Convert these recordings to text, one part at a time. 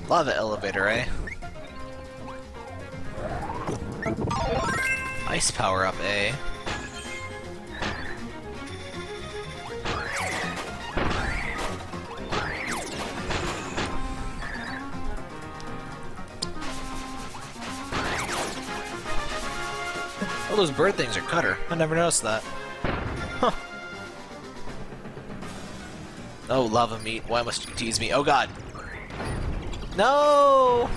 Lava elevator, eh? Ice power up, eh? Oh, those bird things are cutter. I never noticed that. Huh. Oh, lava meat. Why must you tease me? Oh god. No!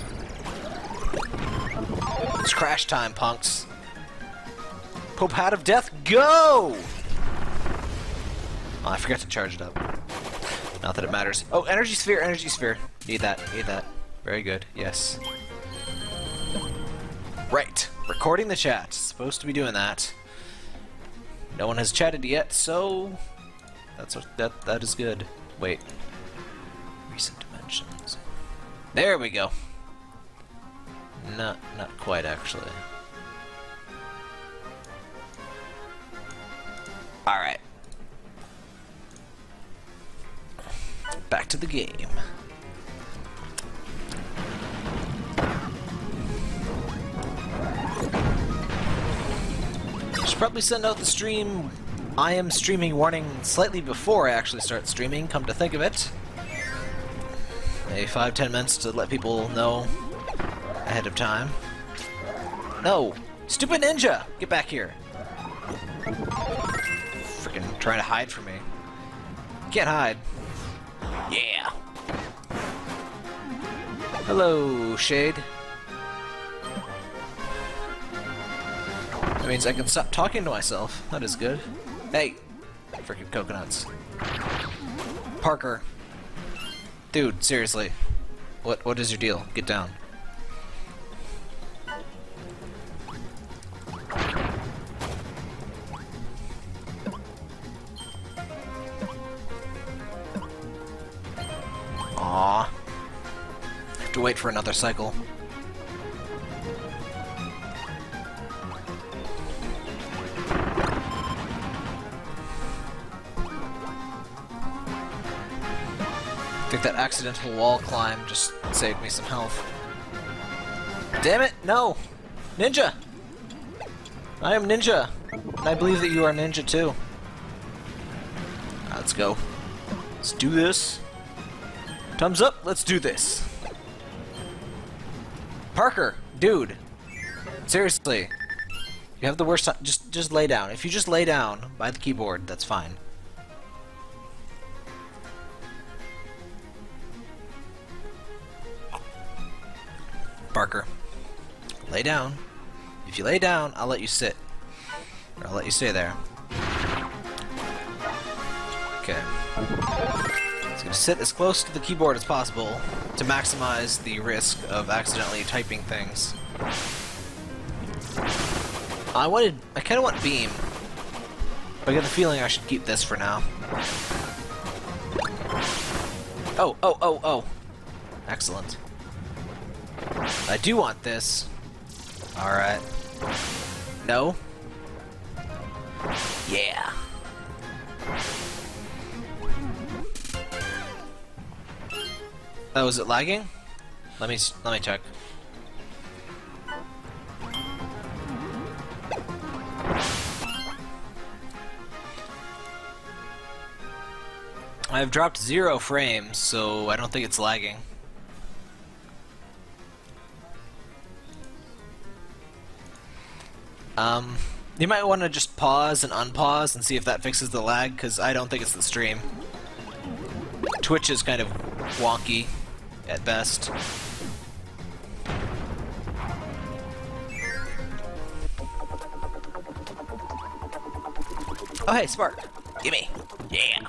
It's crash time, punks. Pope Hat of Death, go! Oh, I forgot to charge it up. Not that it matters. Oh, energy sphere, energy sphere. Need that, need that. Very good, yes. Right, recording the chat. Supposed to be doing that. No one has chatted yet, so that is good. Wait. Recent dimensions. There we go. Not quite actually. All right. Back to the game. Should probably send out the stream. I am streaming warning slightly before I actually start streaming, come to think of it. Maybe 5-10 minutes to let people know ahead of time. No! Stupid ninja! Get back here! Freaking trying to hide from me. Can't hide. Yeah! Hello, Shade. That means I can stop talking to myself. That is good. Hey! Freaking coconuts. Parker. Dude, seriously. What is your deal? Get down. Aww. Have to wait for another cycle. I think that accidental wall climb just saved me some health. Damn it! No! Ninja! I am Ninja! And I believe that you are Ninja too. Let's go. Let's do this. Thumbs up, let's do this. Parker, dude. Seriously. You have the worst time. Just lay down. If you just lay down by the keyboard, that's fine. Parker, lay down. If you lay down, I'll let you sit. Or I'll let you stay there. Okay. It's gonna sit as close to the keyboard as possible to maximize the risk of accidentally typing things. I kinda want beam. But I get the feeling I should keep this for now. Oh. Excellent. I do want this. Alright. No? Yeah. Oh, is it lagging? Let me check. I've dropped 0 frames, so I don't think it's lagging. You might want to just pause and unpause and see if that fixes the lag, because I don't think it's the stream. Twitch is kind of wonky at best. Oh hey, Spark! Gimme! Yeah!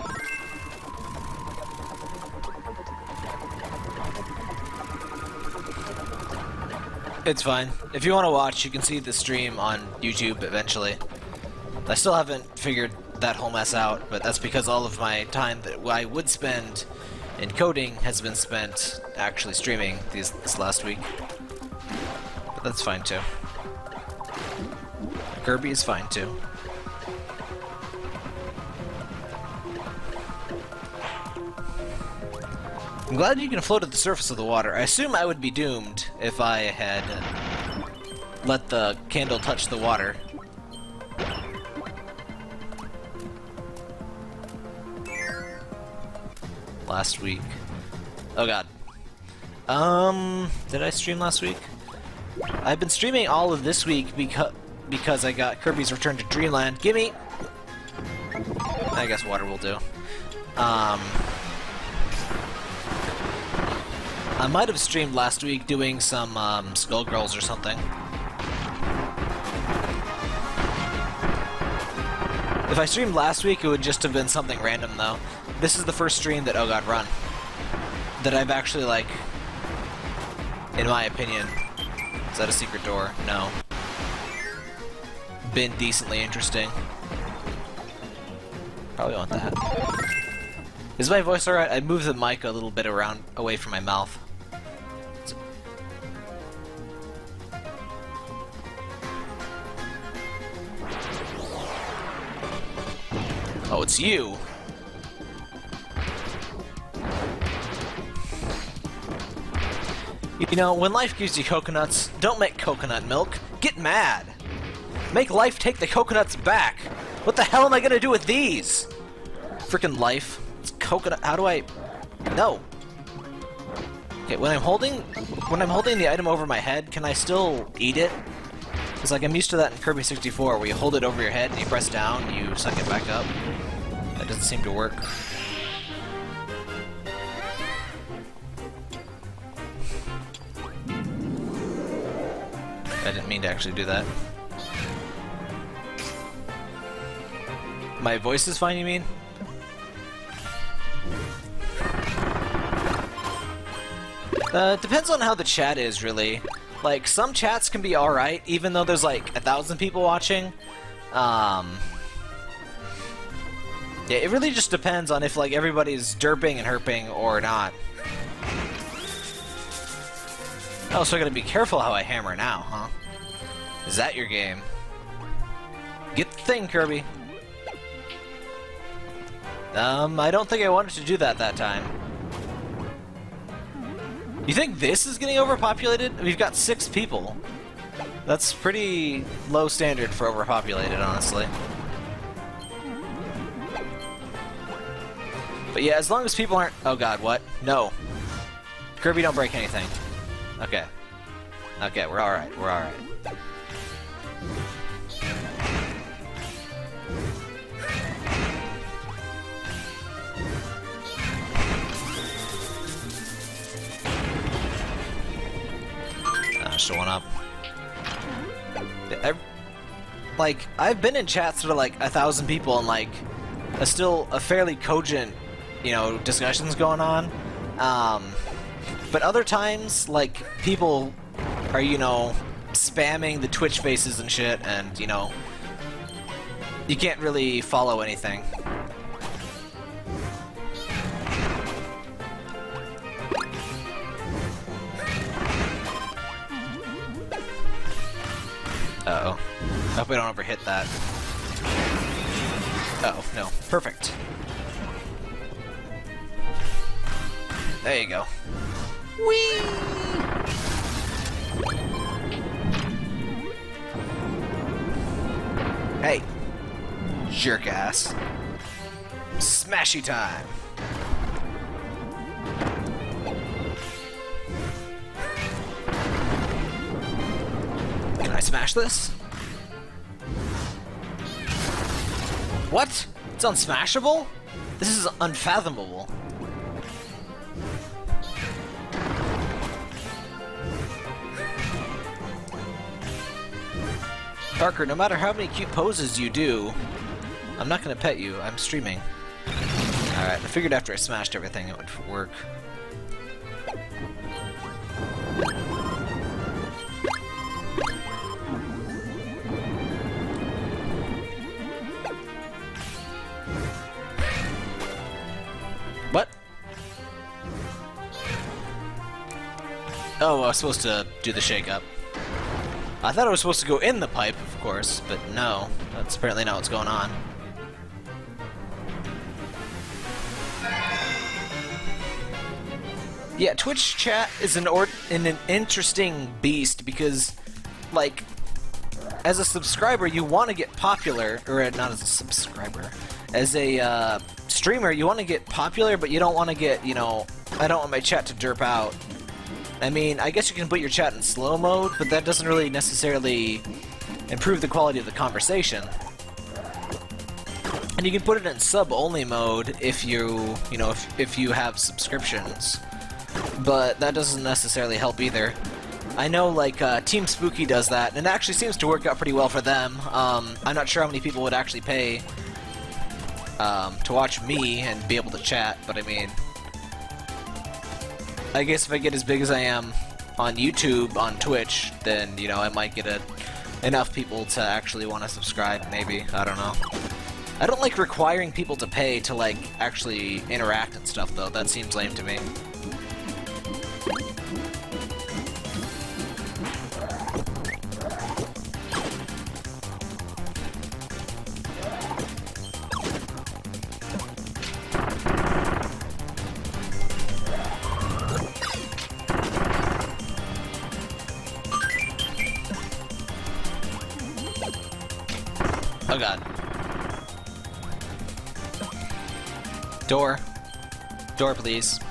It's fine. If you want to watch, you can see the stream on YouTube eventually. I still haven't figured that whole mess out, but that's because all of my time that I would spend in coding has been spent actually streaming this last week. But that's fine too. Kirby is fine too. I'm glad you can float at the surface of the water. I assume I would be doomed if I had let the candle touch the water. Last week. Oh god. Did I stream last week? I've been streaming all of this week because I got Kirby's Return to Dreamland. Gimme! I guess water will do. I might have streamed last week doing some Skullgirls or something. If I streamed last week, it would just have been something random, though. This is the first stream that, oh god, run, that I've actually, like, in my opinion, is that a secret door? No. Been decently interesting. Probably want that. Is my voice alright? I moved the mic a little bit around, away from my mouth. Oh, it's you! You know, when life gives you coconuts, don't make coconut milk. Get mad! Make life take the coconuts back! What the hell am I gonna do with these? Frickin' life. It's coconut. How do I... No! Okay, when I'm holding the item over my head, can I still eat it? Because, like, I'm used to that in Kirby 64, where you hold it over your head and you press down, you suck it back up. That doesn't seem to work. I didn't mean to actually do that. My voice is fine, you mean? Depends on how the chat is, really. Like, some chats can be alright, even though there's like 1,000 people watching. Yeah, it really just depends on if, like, everybody's derping and herping or not. Oh, so I gotta be careful how I hammer now, huh? Is that your game? Get the thing, Kirby! I don't think I wanted to do that time. You think this is getting overpopulated? We've got 6 people. That's pretty low standard for overpopulated, honestly. But yeah, as long as people aren't... Oh god, what? No. Kirby, don't break anything. Okay. Okay, we're alright, we're alright. Showing up. I've been in chats that are like 1,000 people and like still a fairly cogent, you know, discussions going on. But other times, like, people are, you know, spamming the Twitch faces and shit, and, you know, you can't really follow anything. Uh-oh. I hope we don't overhit that. Uh-oh, no. Perfect. There you go. Whee! Hey. Jerk ass. Smashy time. Can I smash this? What? It's unsmashable? This is unfathomable. Parker, no matter how many cute poses you do, I'm not gonna pet you. I'm streaming. Alright, I figured after I smashed everything it would work. What? Oh, I was supposed to do the shake-up. I thought I was supposed to go in the pipe, of course, but no. That's apparently not what's going on. Yeah, Twitch chat is an interesting beast because, like, as a subscriber, you want to get popular, or not as a subscriber, as a streamer, you want to get popular, but you don't want to get, you know, I don't want my chat to derp out. I mean, I guess you can put your chat in slow mode, but that doesn't really necessarily improve the quality of the conversation. And you can put it in sub-only mode if you know, if you have subscriptions. But that doesn't necessarily help either. I know, like, Team Spooky does that, and it actually seems to work out pretty well for them. I'm not sure how many people would actually pay to watch me and be able to chat, but I mean, I guess if I get as big as I am on YouTube, on Twitch, then, you know, I might get enough people to actually want to subscribe, maybe. I don't know. I don't like requiring people to pay to, like, actually interact and stuff, though. That seems lame to me. Oh god. Door. Door, please.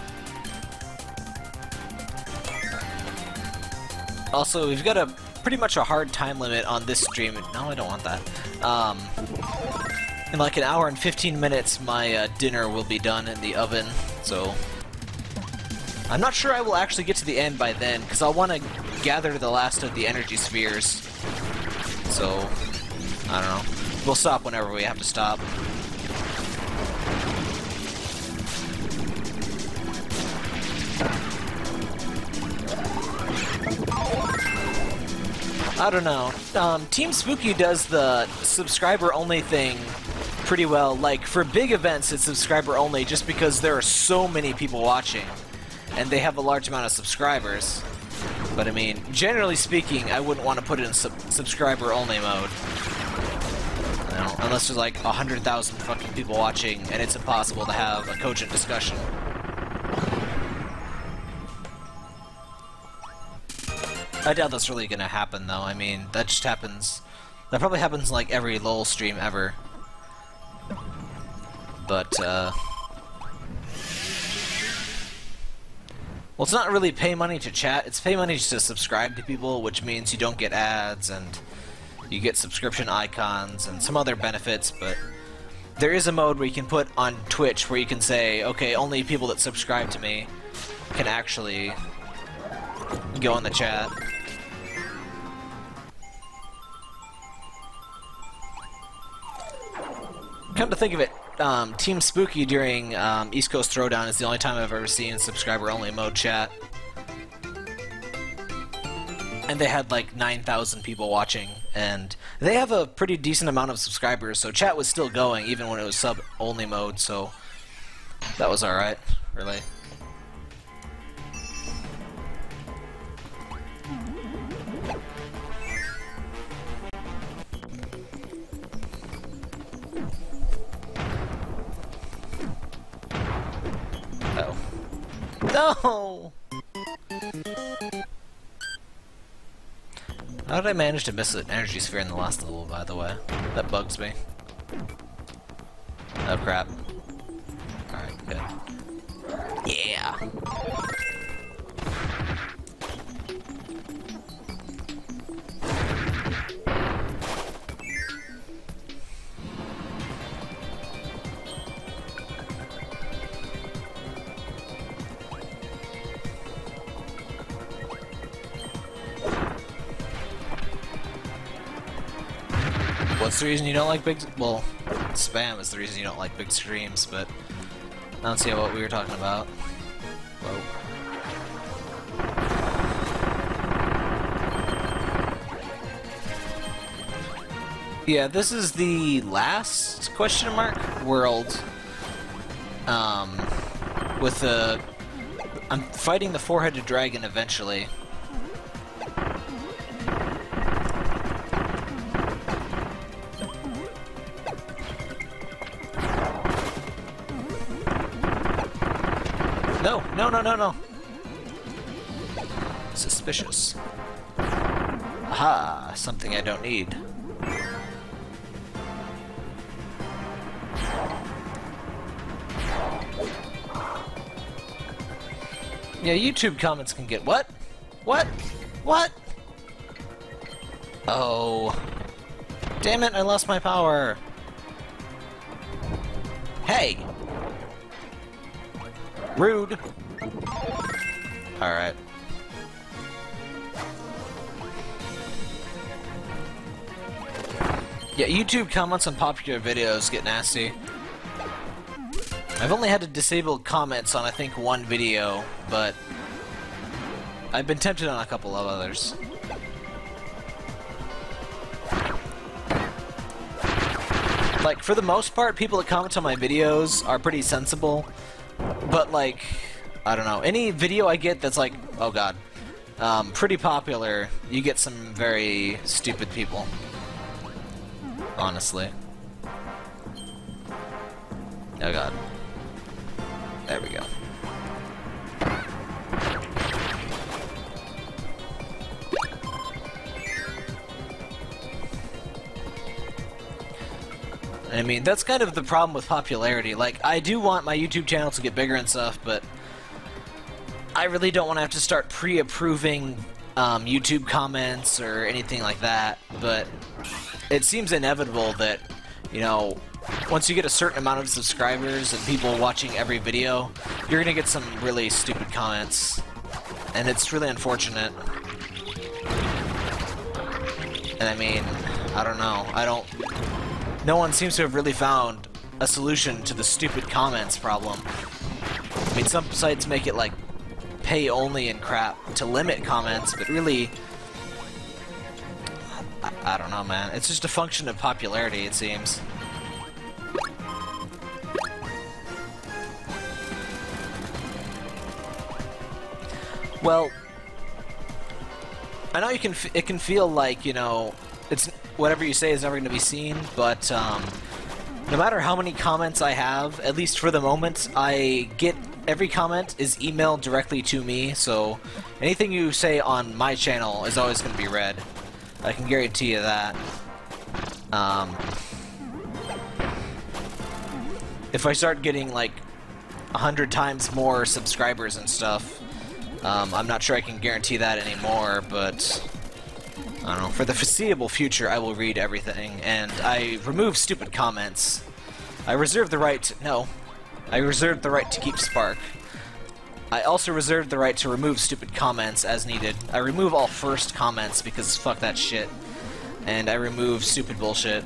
Also, we've got pretty much a hard time limit on this stream. No, I don't want that. In like an hour and 15 minutes, my dinner will be done in the oven, so I'm not sure I will actually get to the end by then, because I'll want to gather the last of the energy spheres. So, I don't know. We'll stop whenever we have to stop. I don't know. Team Spooky does the subscriber-only thing pretty well. Like, for big events, it's subscriber-only just because there are so many people watching, and they have a large amount of subscribers. But, I mean, generally speaking, I wouldn't want to put it in subscriber-only mode. You know, unless there's like 100,000 fucking people watching, and it's impossible to have a cogent discussion. I doubt that's really gonna happen, though. I mean, that just happens. That probably happens like every LOL stream ever. But, well, it's not really pay money to chat, it's pay money to subscribe to people, which means you don't get ads, and you get subscription icons, and some other benefits, but there is a mode where you can put on Twitch where you can say, okay, only people that subscribe to me can actually go in the chat. Come to think of it, Team Spooky during East Coast Throwdown is the only time I've ever seen subscriber-only mode chat. And they had like 9,000 people watching, and they have a pretty decent amount of subscribers, so chat was still going even when it was sub-only mode, so that was alright, really. No! How did I manage to miss an energy sphere in the last level, by the way? That bugs me. Oh crap. Alright, good. Yeah! What's the reason you don't like big... Well, spam is the reason you don't like big streams, but I don't see what we were talking about. Whoa. Yeah, this is the last question mark world. With the... I'm fighting the four-headed dragon eventually. No, no, no, no, no. Suspicious. Aha, something I don't need. Yeah, YouTube comments can get what? What? What? Oh. Damn it, I lost my power. Hey! Rude. Alright. Yeah, YouTube comments on popular videos get nasty. I've only had to disable comments on, I think, one video, but I've been tempted on a couple of others. Like, for the most part, people that comment on my videos are pretty sensible, but, like, I don't know, any video I get that's like, oh god, pretty popular, you get some very stupid people. Honestly. Oh god. There we go. I mean, that's kind of the problem with popularity. Like, I do want my YouTube channel to get bigger and stuff, but I really don't want to have to start pre-approving YouTube comments or anything like that, but it seems inevitable that, you know, once you get a certain amount of subscribers and people watching every video, you're gonna get some really stupid comments, and it's really unfortunate. And I mean, I don't know, no one seems to have really found a solution to the stupid comments problem. I mean, some sites make it like pay only and crap to limit comments, but really, I don't know, man. It's just a function of popularity, it seems. Well, I know you can. It can feel like, you know, it's whatever you say is never going to be seen, but no matter how many comments I have, at least for the moment, I get every comment is emailed directly to me. So anything you say on my channel is always going to be read. I can guarantee you that. If I start getting like 100 times more subscribers and stuff, I'm not sure I can guarantee that anymore, but I don't know. For the foreseeable future, I will read everything, and I remove stupid comments. I reserve the right to... No. I reserve the right to keep Spark. I also reserve the right to remove stupid comments as needed. I remove all first comments because fuck that shit. And I remove stupid bullshit.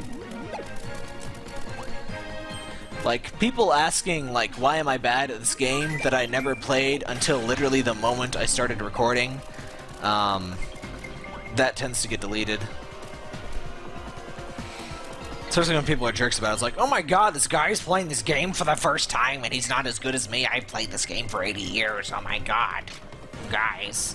Like, people asking, like, why am I bad at this game that I never played until literally the moment I started recording, that tends to get deleted. Especially when people are jerks about it. It's like, oh my god, this guy's playing this game for the first time and he's not as good as me. I've played this game for 80 years. Oh my god. Guys.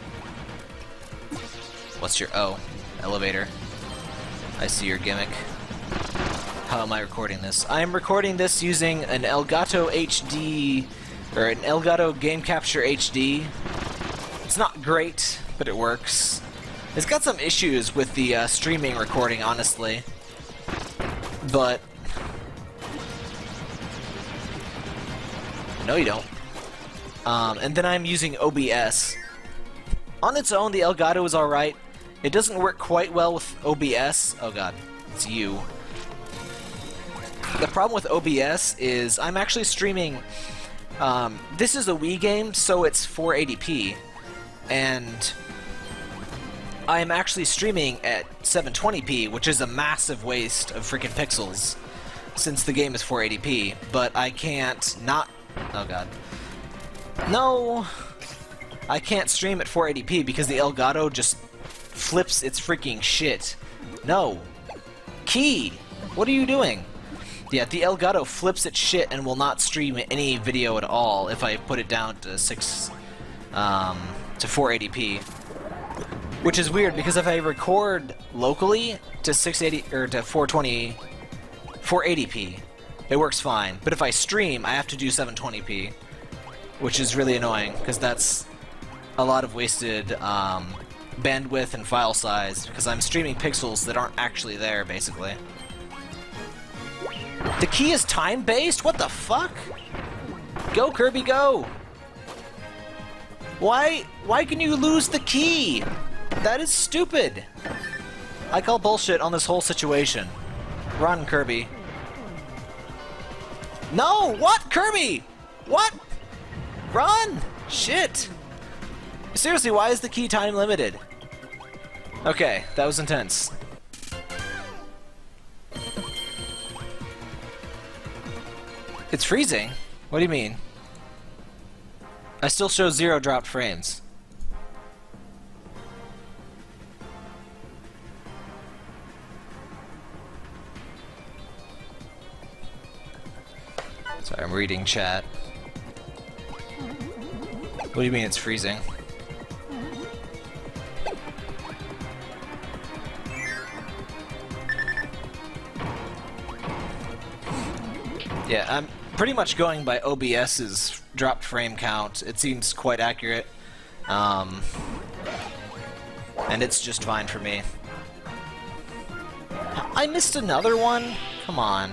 What's your... Oh, elevator. I see your gimmick. How am I recording this? I am recording this using an Elgato HD, or an Elgato Game Capture HD. It's not great, but it works. It's got some issues with the streaming recording, honestly. But... No, you don't. And then I'm using OBS. On its own, the Elgato is alright. It doesn't work quite well with OBS. Oh god, it's you. The problem with OBS is I'm actually streaming... this is a Wii game, so it's 480p. And I'm actually streaming at 720p, which is a massive waste of freaking pixels, since the game is 480p. But I can't not... Oh god. No! I can't stream at 480p because the Elgato just flips its freaking shit. No. Key! What are you doing? Yeah, the Elgato flips its shit and will not stream any video at all if I put it down to 480p. Which is weird because if I record locally to 680 or to 480p, it works fine. But if I stream, I have to do 720p, which is really annoying because that's a lot of wasted bandwidth and file size because I'm streaming pixels that aren't actually there, basically. The key is time-based? What the fuck? Go, Kirby, go! Why can you lose the key? That is stupid. I call bullshit on this whole situation. Run, Kirby. No! What? Kirby! What? Run! Shit! Seriously, why is the key time limited? Okay, that was intense. It's freezing? What do you mean? I still show 0 dropped frames. Sorry, I'm reading chat. What do you mean it's freezing? Yeah, I'm pretty much going by OBS's dropped frame count. It seems quite accurate. And it's just fine for me. I missed another one? Come on.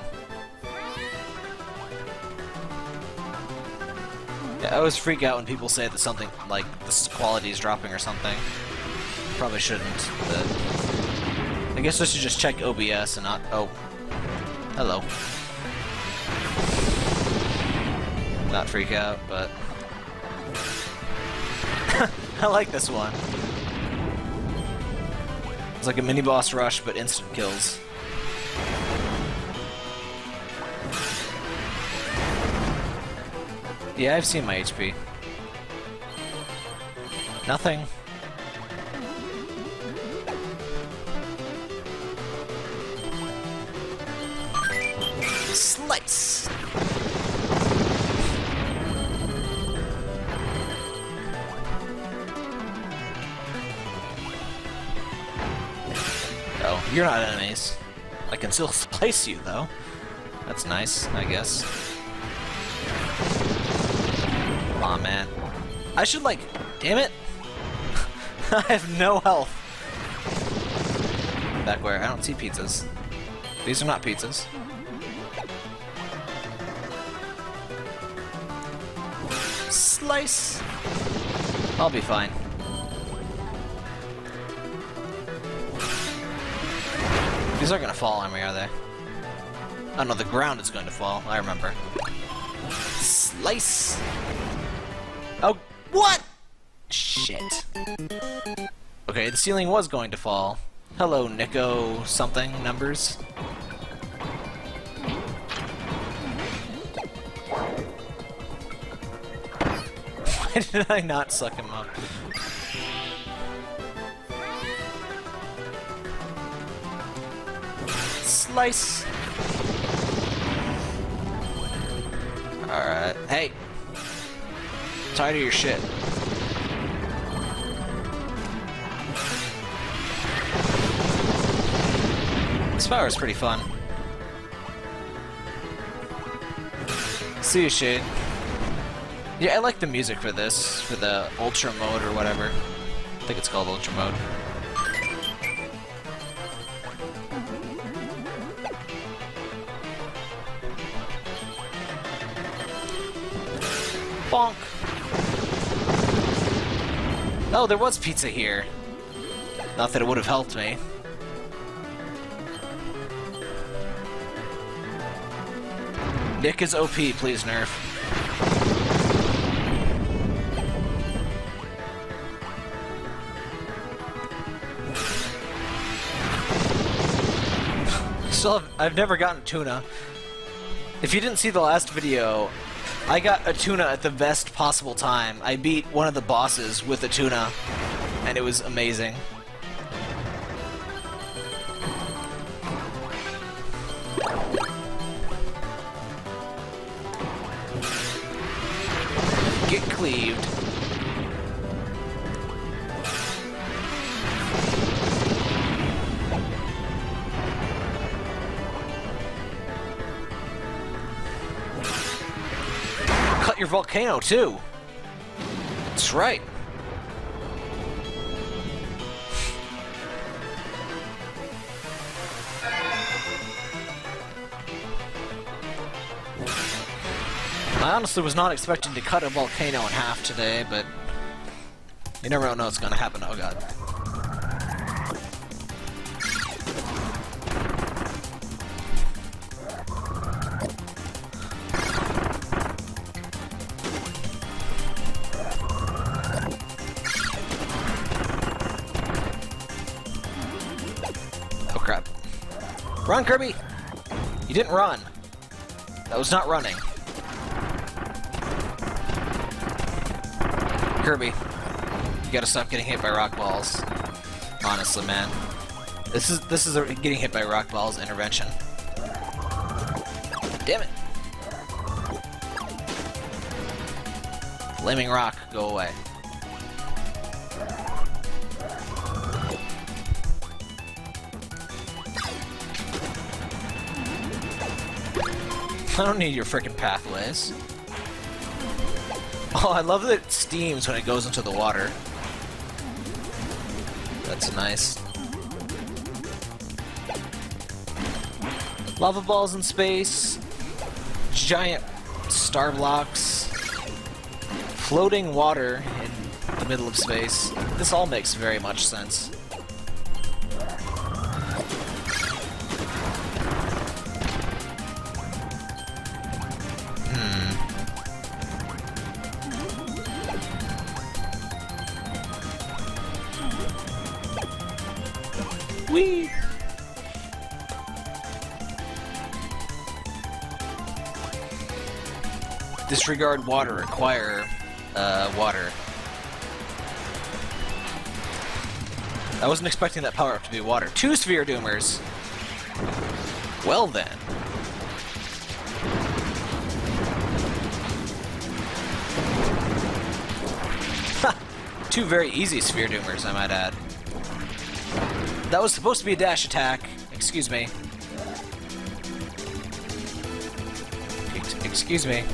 Yeah, I always freak out when people say that something like this quality is dropping or something. Probably shouldn't, but I guess I should just check OBS and not. Oh, hello. Not freak out, but I like this one. It's like a mini boss rush, but instant kills. Yeah, I've seen my HP. Nothing. Slice! Oh, you're not enemies. I can still slice you, though. That's nice, I guess. Come on, man. I should, like... Damn it! I have no health. Back where? I don't see pizzas. These are not pizzas. Slice! I'll be fine. These aren't gonna fall on me, are they? Oh no, the ground is going to fall. I remember. Slice! Oh, what? Shit. Okay, the ceiling was going to fall. Hello, Nico something numbers. Why did I not suck him up? Slice! Alright. Hey! Tired of your shit. This power is pretty fun. See you, Shade. Yeah, I like the music for this, for the Ultra mode or whatever. I think it's called Ultra mode. Bonk! Oh, there was pizza here. Not that it would have helped me. Nick is OP, please nerf. I've never gotten tuna. If you didn't see the last video, I got a tuna at the best possible time. I beat one of the bosses with a tuna, and it was amazing. Get cleaved. Cut your volcano too. That's right. I honestly was not expecting to cut a volcano in half today, but you never know what's gonna happen. Oh god. Oh crap. Run, Kirby! You didn't run. That was not running. Kirby, you gotta stop getting hit by rock balls. Honestly, man. This is a getting hit by rock balls intervention. Damn it! Flaming rock, go away. I don't need your frickin' pathways. Oh, I love that it steams when it goes into the water. That's nice. Lava balls in space. Giant star blocks. Floating water in the middle of space. This all makes very much sense. Whee! Disregard water, acquire water. I wasn't expecting that power-up to be water. 2 Sphere Doomers! Well then. Ha! 2 very easy Sphere Doomers, I might add. That was supposed to be a dash attack. Excuse me. Excuse me.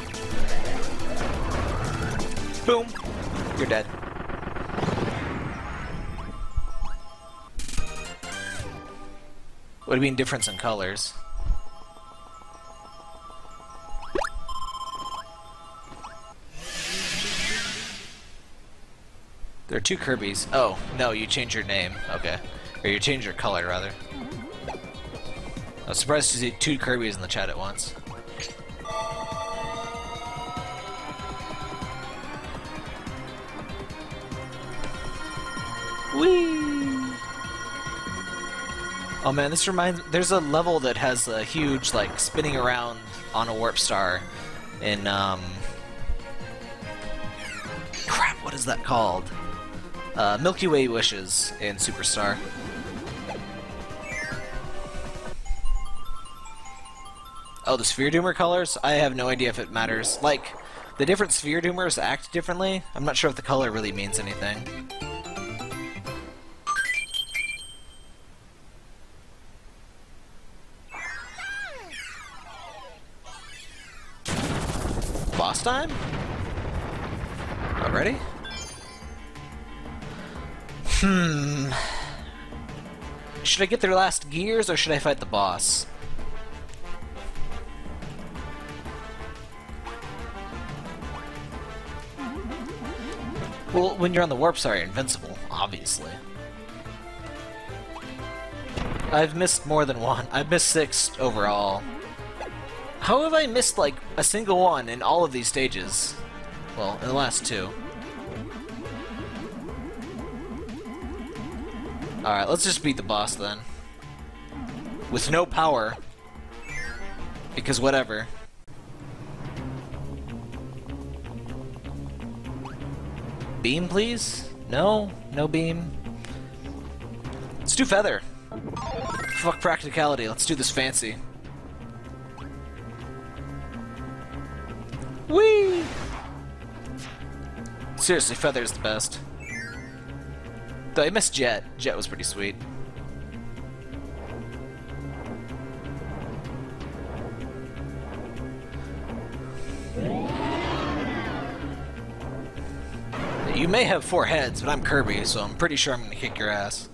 Boom. You're dead. What do you mean difference in colors? There are 2 Kirbys. Oh, no, you change your name. Okay. Or you change your color, rather. I was surprised to see 2 Kirbys in the chat at once. Whee! Oh man, this reminds... There's a level that has a huge, like, spinning around on a warp star in, crap, what is that called? Milky Way Wishes in Superstar. Oh, the Sphere Doomer colors? I have no idea if it matters. Like, the different Sphere Doomers act differently. I'm not sure if the color really means anything. Boss time? Already? Should I get their last gears, or should I fight the boss? Well, when you're on the warp star, you're invincible, obviously. I've missed more than one. I've missed 6 overall. How have I missed, like, a single one in all of these stages? Well, in the last 2. Alright, let's just beat the boss then. With no power. Because whatever. Beam, please? No? No beam? Let's do feather. Fuck practicality, let's do this fancy. Whee! Seriously, feather's the best. Though I missed Jet. Jet was pretty sweet. You may have 4 heads, but I'm Kirby, so I'm pretty sure I'm gonna kick your ass.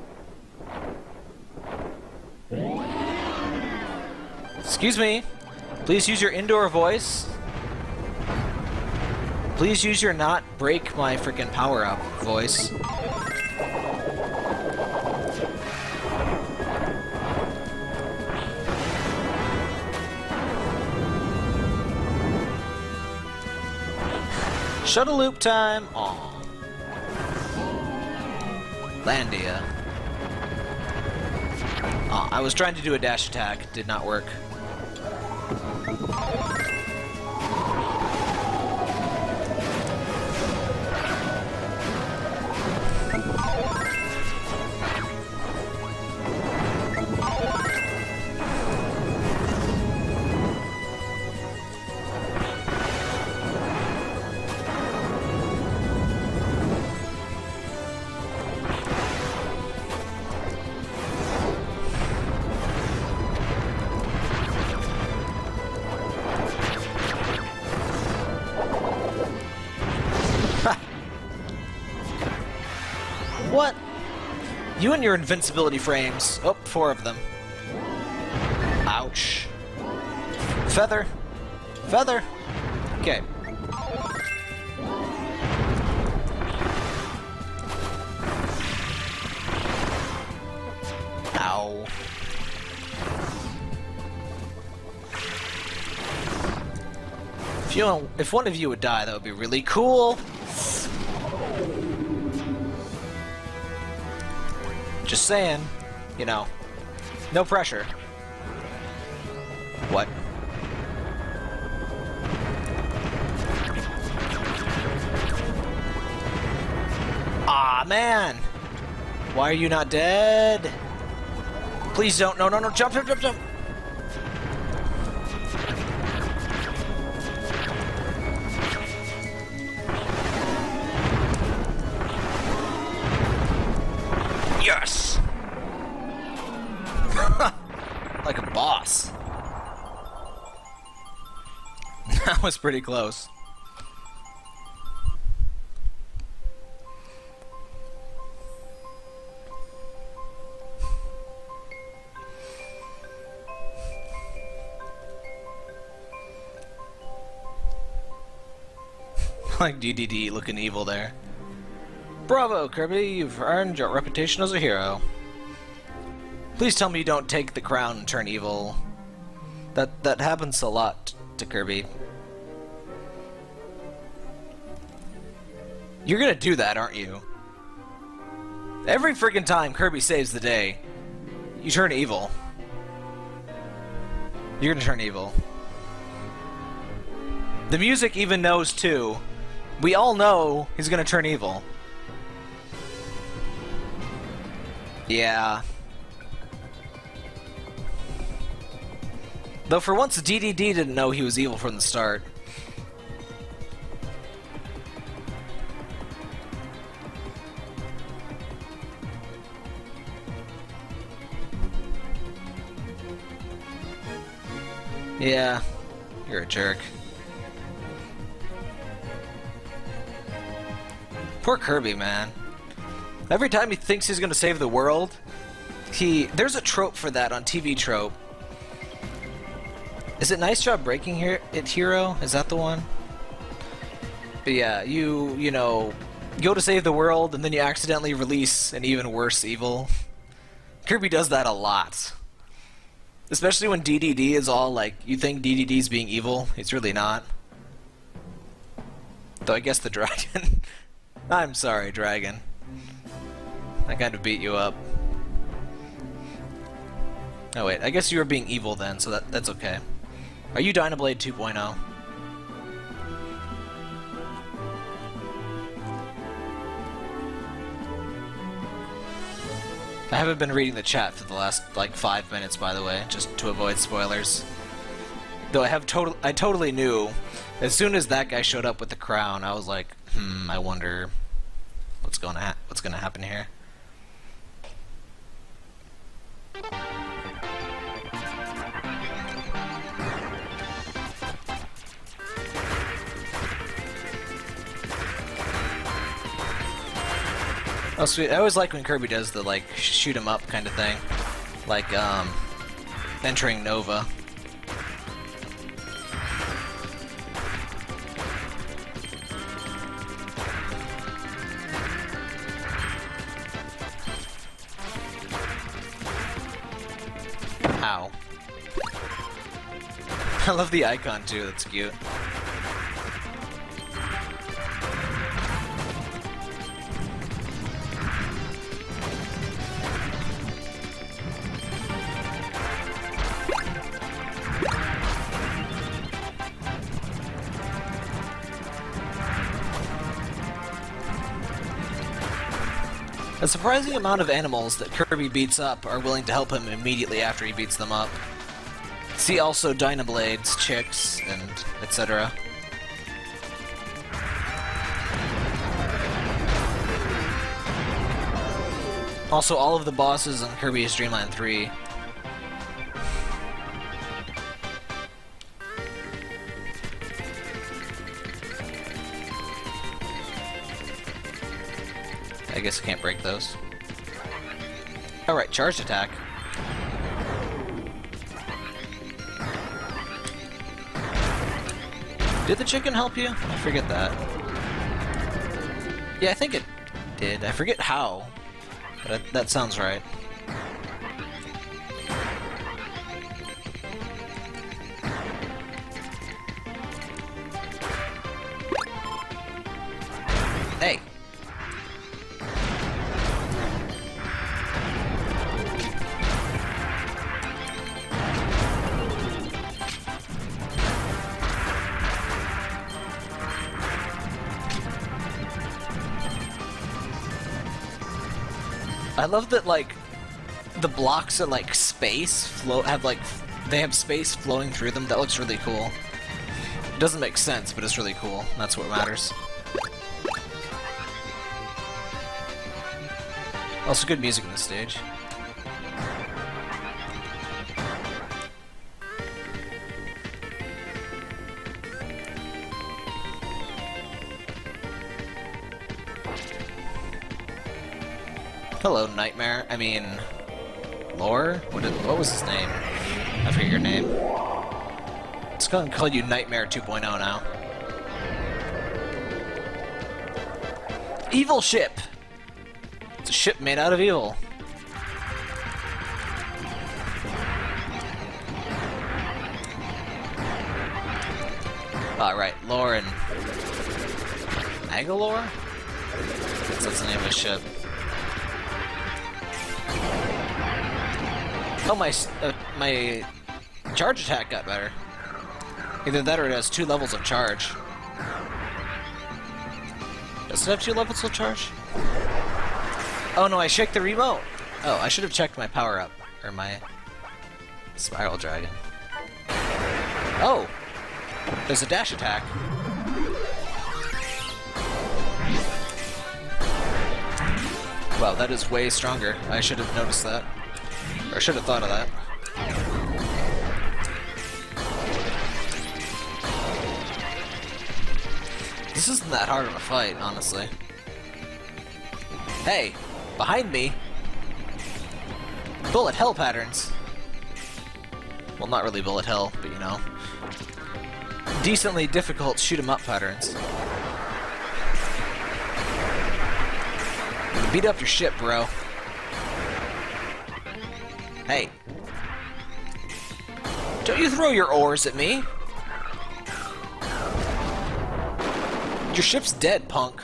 Excuse me. Please use your indoor voice. Please use your not break my freaking power up voice. Shuttle loop time. Aw. Landia. Aw, I was trying to do a dash attack. Did not work. What? You and your invincibility frames. Oh, 4 of them. Ouch. Feather. Feather. Okay. Ow. If one of you would die, that would be really cool. Just saying, you know, no pressure. What? Ah, man! Why are you not dead? Please don't. No, no, no. Jump, jump, jump, jump. Yes! Like a boss. That was pretty close. Like DDD looking evil there. Bravo, Kirby, you've earned your reputation as a hero. Please tell me you don't take the crown and turn evil. That happens a lot to Kirby. You're gonna do that, aren't you? Every freaking time Kirby saves the day, you turn evil. You're gonna turn evil. The music even knows too. We all know he's gonna turn evil. Yeah. Though for once, DDD didn't know he was evil from the start. Yeah, you're a jerk. Poor Kirby, man. Every time he thinks he's gonna save the world, there's a trope for that on TV Trope. Is it Nice Job Breaking It Hero? Is that the one? But yeah, you know, go to save the world and then you accidentally release an even worse evil. Kirby does that a lot. Especially when DDD is all like, you think DDD's being evil, he's really not. Though I guess the dragon... I'm sorry, dragon. I kind of beat you up. Oh wait, I guess you were being evil then, so that's okay. Are you Dynablade 2.0? I haven't been reading the chat for the last, like, 5 minutes, by the way, just to avoid spoilers. Though I totally knew, as soon as that guy showed up with the crown, I was like, I wonder what's gonna happen here. Oh sweet, I always like when Kirby does the like shoot 'em up kind of thing. Like entering Nova. How? I love the icon too, that's cute. A surprising amount of animals that Kirby beats up are willing to help him immediately after he beats them up. See also Dynablades, Chicks, and etc. Also, all of the bosses in Kirby's Dream Land 3. I guess I can't break those. Alright, charged attack. Did the chicken help you? I forget that. Yeah, I think it did. I forget how. But that sounds right. Hey! I love that, like, the blocks are like space they have space flowing through them. That looks really cool. It doesn't make sense, but it's really cool. That's what matters. Also, good music in this stage. Hello, Nightmare. I mean, Lore? What was his name? I forget your name. Let's go and call you Nightmare 2.0 now. Evil ship! It's a ship made out of evil. Alright, Lore and... Magalore? That's the name of the ship. Oh, my charge attack got better. Either that or it has 2 levels of charge. Does it have 2 levels of charge? Oh no, I shake the remote! Oh, I should have checked my power-up. Or my... Spiral Dragon. Oh! There's a dash attack. Wow, that is way stronger. I should have noticed that. Or I should have thought of that. This isn't that hard of a fight, honestly. Hey! Behind me! Bullet hell patterns! Well, not really bullet hell, but you know. Decently difficult shoot-'em-up patterns. Beat up your ship, bro. Hey. Don't you throw your oars at me! Your ship's dead, punk.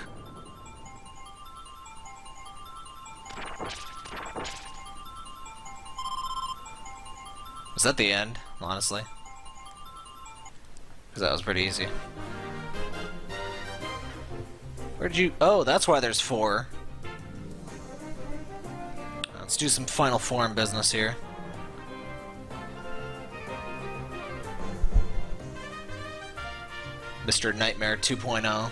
Was that the end, honestly? Because that was pretty easy. Where'd you... Oh, that's why there's 4. Let's do some final form business here. Mr. Nightmare 2.0.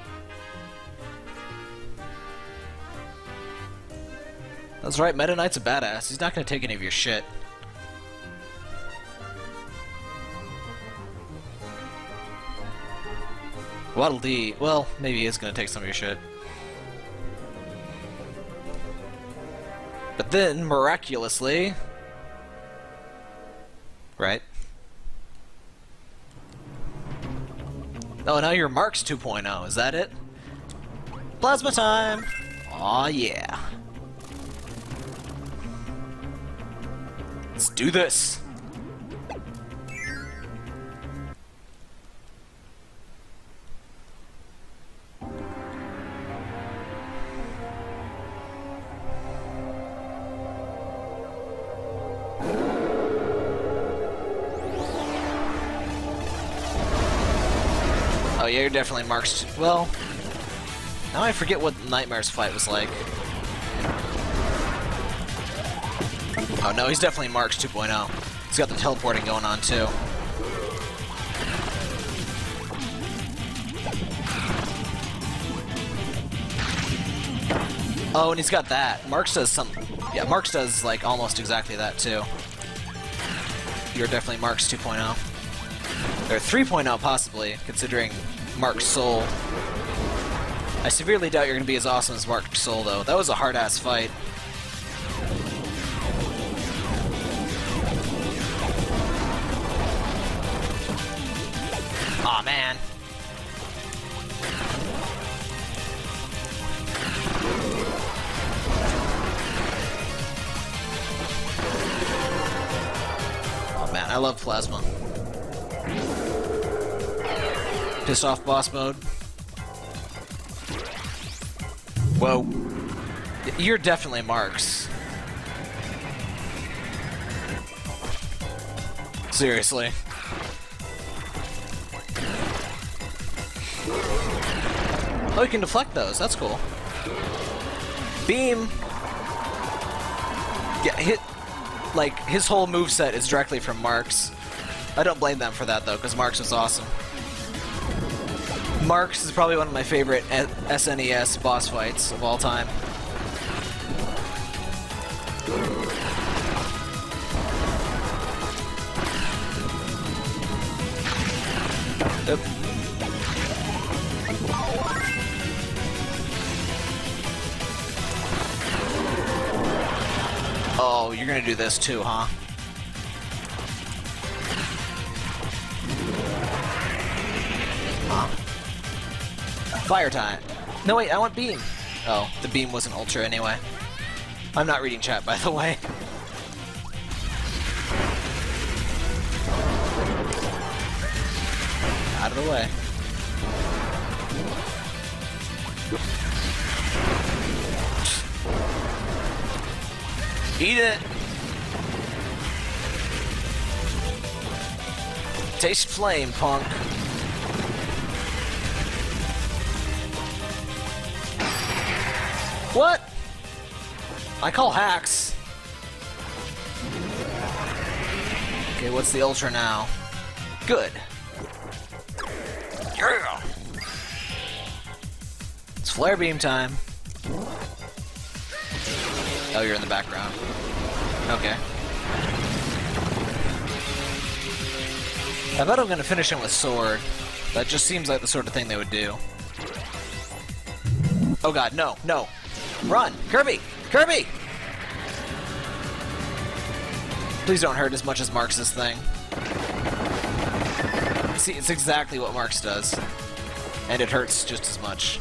That's right, Meta Knight's a badass. He's not gonna take any of your shit. Waddle Dee, well, maybe he is gonna take some of your shit. But then, miraculously... Right? Oh, now you're Marks 2.0, is that it? Plasma time! Aw, yeah. Let's do this! Oh yeah, you're definitely Marks. Well, now I forget what Nightmare's fight was like. Oh no, he's definitely Marks 2.0. He's got the teleporting going on too. Oh, and he's got that. Marks does some... Yeah, Marks does like almost exactly that too. You're definitely Marks 2.0. Or 3.0 possibly, considering Mark's Soul. I severely doubt you're going to be as awesome as Mark's Soul though. That was a hard-ass fight. Aw, man. Oh man, I love Plasma. Pissed off boss mode. Whoa. You're definitely Marks. Seriously. Oh, you can deflect those. That's cool. Beam. Yeah, like, his whole moveset is directly from Marks. I don't blame them for that, though, because Marks was awesome. Marks is probably one of my favorite SNES boss fights of all time. Oop. Oh, you're gonna do this too, huh? Fire time. No, wait, I want beam. Oh, the beam wasn't ultra anyway. I'm not reading chat, by the way. Out of the way. Eat it! Taste flame, punk. What? I call hacks. Okay, what's the ultra now? Good. Yeah. It's flare beam time. Oh, you're in the background. Okay. I bet I'm gonna finish him with sword. That just seems like the sort of thing they would do. Oh god, no, no. Run! Kirby! Kirby! Please don't hurt as much as Marks' thing. See, it's exactly what Marks does. And it hurts just as much.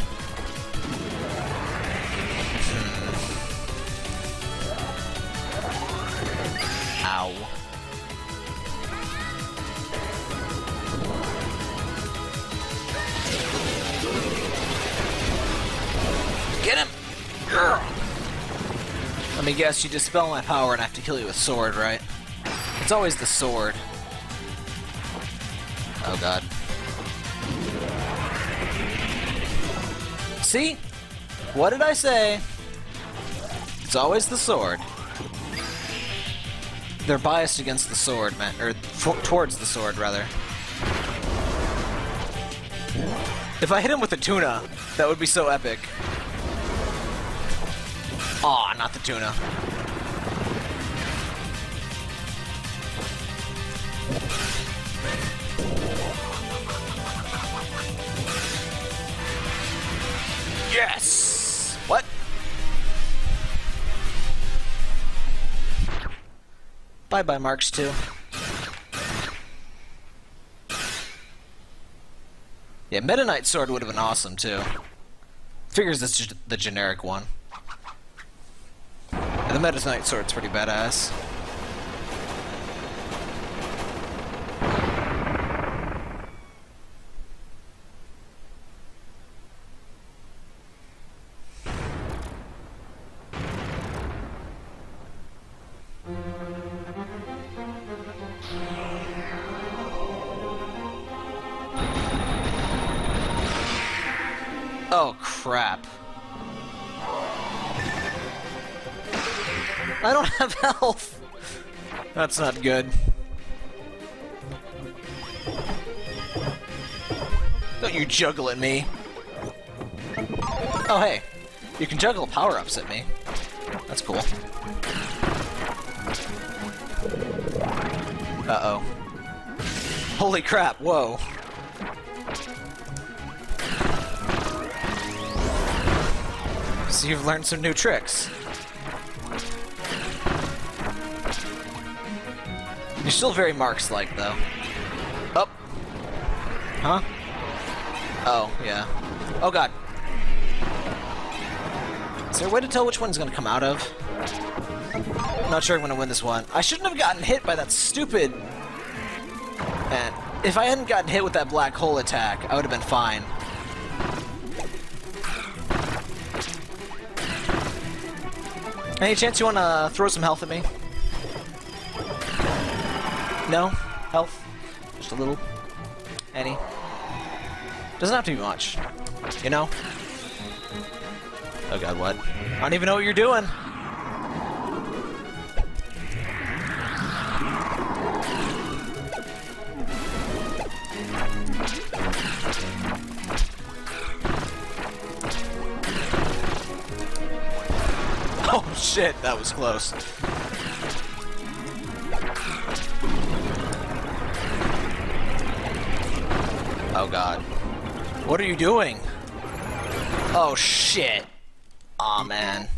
Ow. Get him! Let me guess, you dispel my power and I have to kill you with sword, right? It's always the sword. Oh god. See? What did I say? It's always the sword. They're biased against the sword, man, or towards the sword, rather. If I hit him with the tuna, that would be so epic. Aw, not the tuna. Yes! What? Bye-bye, Marks 2. Yeah, Meta Knight Sword would have been awesome, too. Figures it's just the generic one. And the Meta Knight Sword's pretty badass. Oh, crap. I don't have health! That's not good. Don't you juggle at me. Oh, hey. You can juggle power-ups at me. That's cool. Uh-oh. Holy crap, whoa. So you've learned some new tricks. You're still very Marks-like, though. Oh. Huh? Oh, yeah. Oh, God. Is there a way to tell which one's gonna come out of? I'm not sure I'm gonna win this one. I shouldn't have gotten hit by that stupid... And if I hadn't gotten hit with that black hole attack, I would have been fine. Any chance you wanna throw some health at me? No? Health? Just a little? Any? Doesn't have to be much. You know? Oh god, what? I don't even know what you're doing! Oh shit, that was close. Oh god. What are you doing? Oh shit. Aw, man.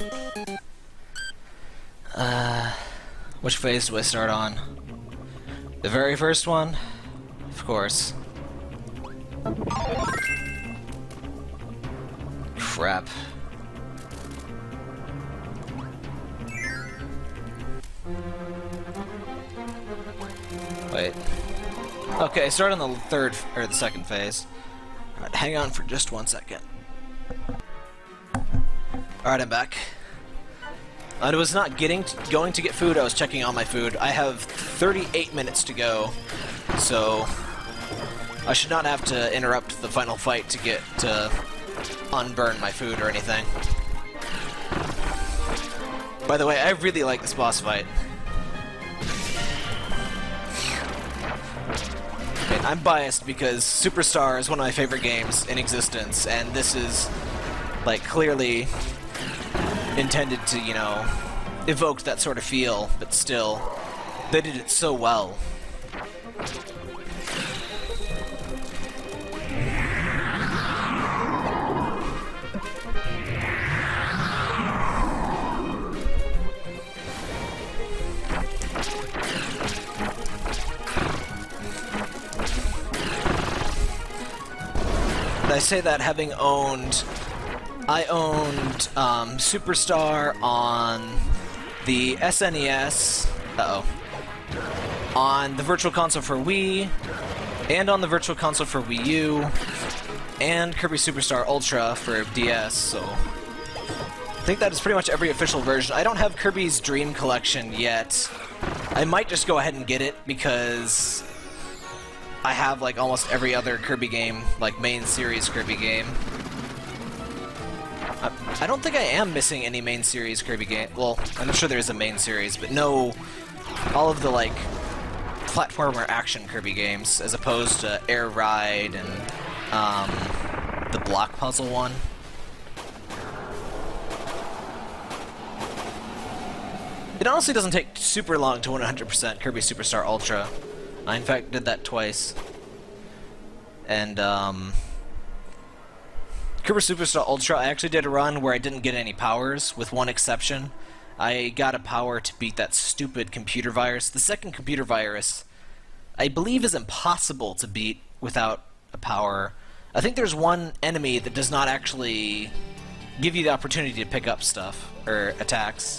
Which phase do I start on? The very first one? Of course. Crap. Wait. Okay, start on the third, or the second phase. Alright, hang on for just 1 second. Alright, I'm back. I was not going to get food, I was checking on my food. I have 38 minutes to go, so I should not have to interrupt the final fight to get to unburn my food or anything. By the way, I really like this boss fight. I'm biased because Superstar is one of my favorite games in existence, and this is, like, clearly intended to, you know, evoke that sort of feel, but still, they did it so well. I say that having I owned Superstar on the SNES, on the Virtual Console for Wii, and on the Virtual Console for Wii U, and Kirby Superstar Ultra for DS, so I think that is pretty much every official version. I don't have Kirby's Dream Collection yet. I might just go ahead and get it, because I have, like, almost every other Kirby game, like, main series Kirby game. I don't think I am missing any main series Kirby game. Well, I'm sure there's a main series, but no, all of the, like, platformer action Kirby games, as opposed to Air Ride and the block puzzle one. It honestly doesn't take super long to 100% Kirby Superstar Ultra. I, in fact, did that twice. And, Kirby Superstar Ultra, I actually did a run where I didn't get any powers, with one exception. I got a power to beat that stupid computer virus. The second computer virus, I believe, is impossible to beat without a power. I think there's one enemy that does not actually give you the opportunity to pick up stuff, or attacks.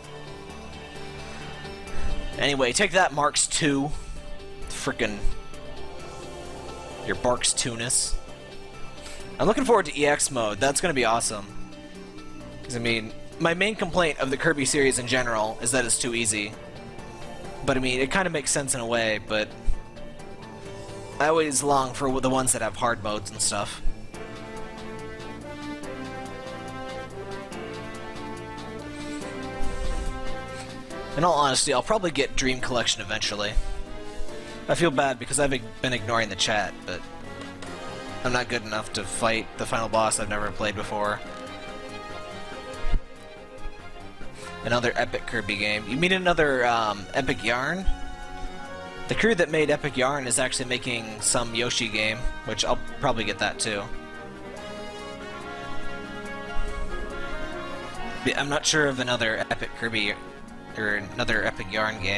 Anyway, take that, Marks 2. Frickin' your Barks Tunis. I'm looking forward to EX mode. That's gonna be awesome. Because, I mean, my main complaint of the Kirby series in general is that it's too easy. But, I mean, it kind of makes sense in a way, but I always long for the ones that have hard modes and stuff. In all honesty, I'll probably get Dream Collection eventually. I feel bad because I've been ignoring the chat, but I'm not good enough to fight the final boss I've never played before. Another epic Kirby game. You mean another Epic Yarn? The crew that made Epic Yarn is actually making some Yoshi game, which I'll probably get that too. I'm not sure of another Epic Kirby or another Epic Yarn game.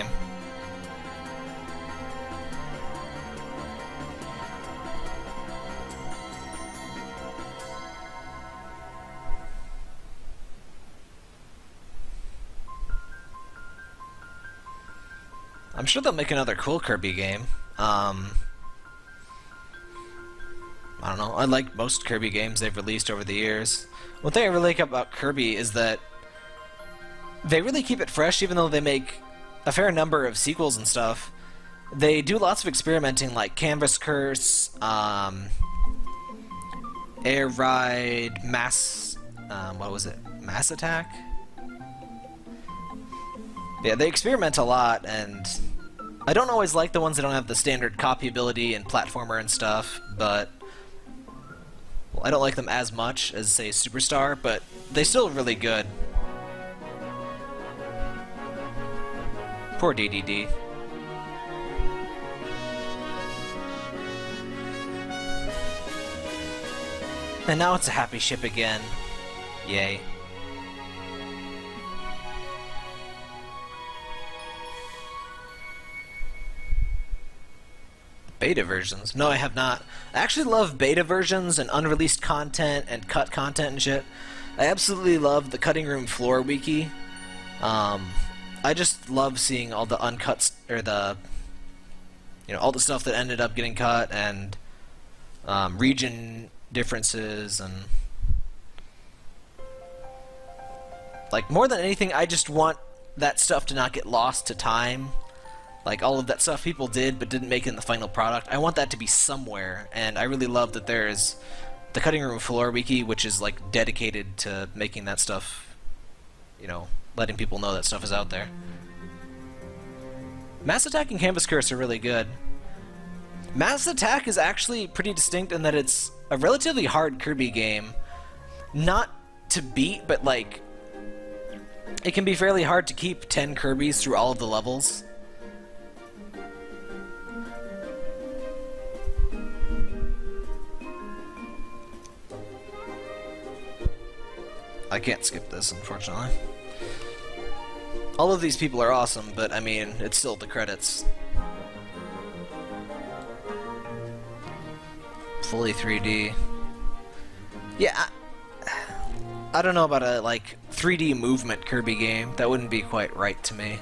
I'm sure they'll make another cool Kirby game. I don't know. I like most Kirby games they've released over the years. One thing I really like about Kirby is that they really keep it fresh, even though they make a fair number of sequels and stuff. They do lots of experimenting, like Canvas Curse, Air Ride, what was it? Mass Attack? Yeah, they experiment a lot, and I don't always like the ones that don't have the standard copy ability and platformer and stuff, but well, I don't like them as much as, say, Superstar, but they still really good. Poor DDD. And now it's a happy ship again. Yay. Beta versions? No, I have not. I actually love beta versions and unreleased content and cut content and shit. I absolutely love the Cutting Room Floor wiki. I just love seeing all the uncut, or the, all the stuff that ended up getting cut, and region differences, and like, more than anything, I just want that stuff to not get lost to time. Like, all of that stuff people did but didn't make it in the final product, I want that to be somewhere, and I really love that there's the Cutting Room Floor wiki, which is, like, dedicated to making that stuff, letting people know that stuff is out there. Mass Attack and Canvas Curse are really good. Mass Attack is actually pretty distinct in that it's a relatively hard Kirby game. Not to beat, but, like, it can be fairly hard to keep 10 Kirbys through all of the levels. I can't skip this, unfortunately. All of these people are awesome, but I mean, it's still the credits. Fully 3D. Yeah, I don't know about a, 3D movement Kirby game. That wouldn't be quite right to me.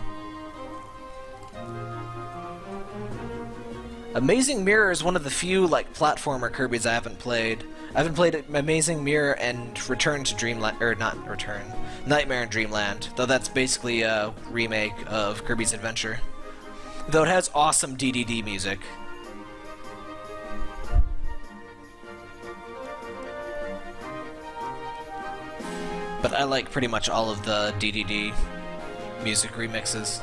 Amazing Mirror is one of the few, platformer Kirbys I haven't played. I haven't played Amazing Mirror and Return to Dreamland, or not Return, Nightmare in Dreamland, though that's basically a remake of Kirby's Adventure. Though it has awesome DDD music. But I like pretty much all of the DDD music remixes.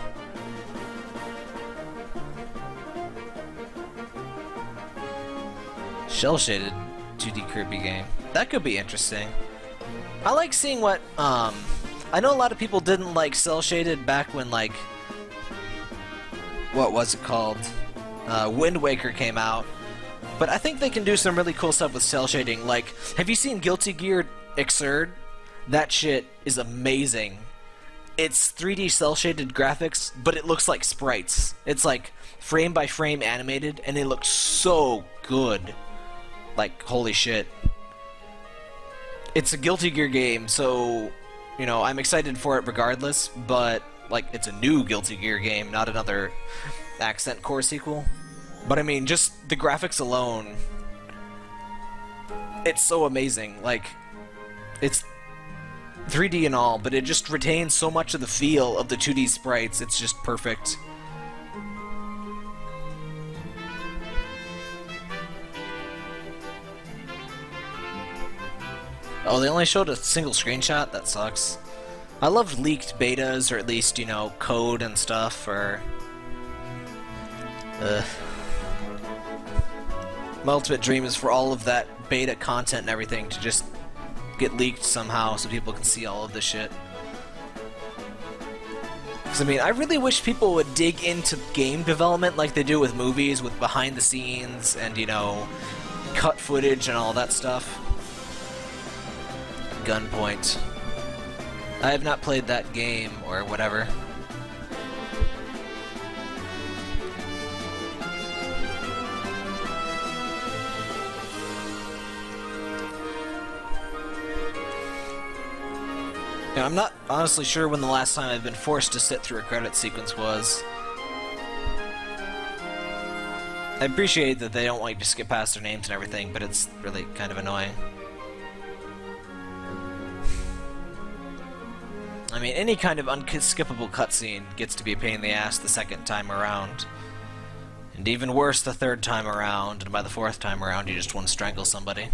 Shell-shaded 2D Kirby game. That could be interesting. I like seeing what, I know a lot of people didn't like cel-shaded back when, what was it called? Wind Waker came out. But I think they can do some really cool stuff with cel-shading. Like, have you seen Guilty Gear Xrd? That shit is amazing. It's 3D cel-shaded graphics, but it looks like sprites. It's frame by frame animated, and it looks so good. Holy shit. It's a Guilty Gear game, so, I'm excited for it regardless, but, it's a new Guilty Gear game, not another Accent Core sequel. But, I mean, just the graphics alone, it's so amazing. It's 3D and all, but it just retains so much of the feel of the 2D sprites, it's just perfect. Oh, they only showed a single screenshot? That sucks. I loved leaked betas, or at least, you know, code and stuff, or... My ultimate dream is for all of that beta content and everything to just get leaked somehow so people can see all of this shit. Because, I mean, I really wish people would dig into game development like they do with movies, with behind the scenes and, you know, cut footage and all that stuff. Gunpoint. I have not played that game, or whatever. Yeah, I'm not honestly sure when the last time I've been forced to sit through a credit sequence was. I appreciate that they don't want you to skip past their names and everything, but it's really kind of annoying. I mean, any kind of unskippable cutscene gets to be a pain in the ass the second time around. And even worse the third time around, and by the fourth time around you just want to strangle somebody.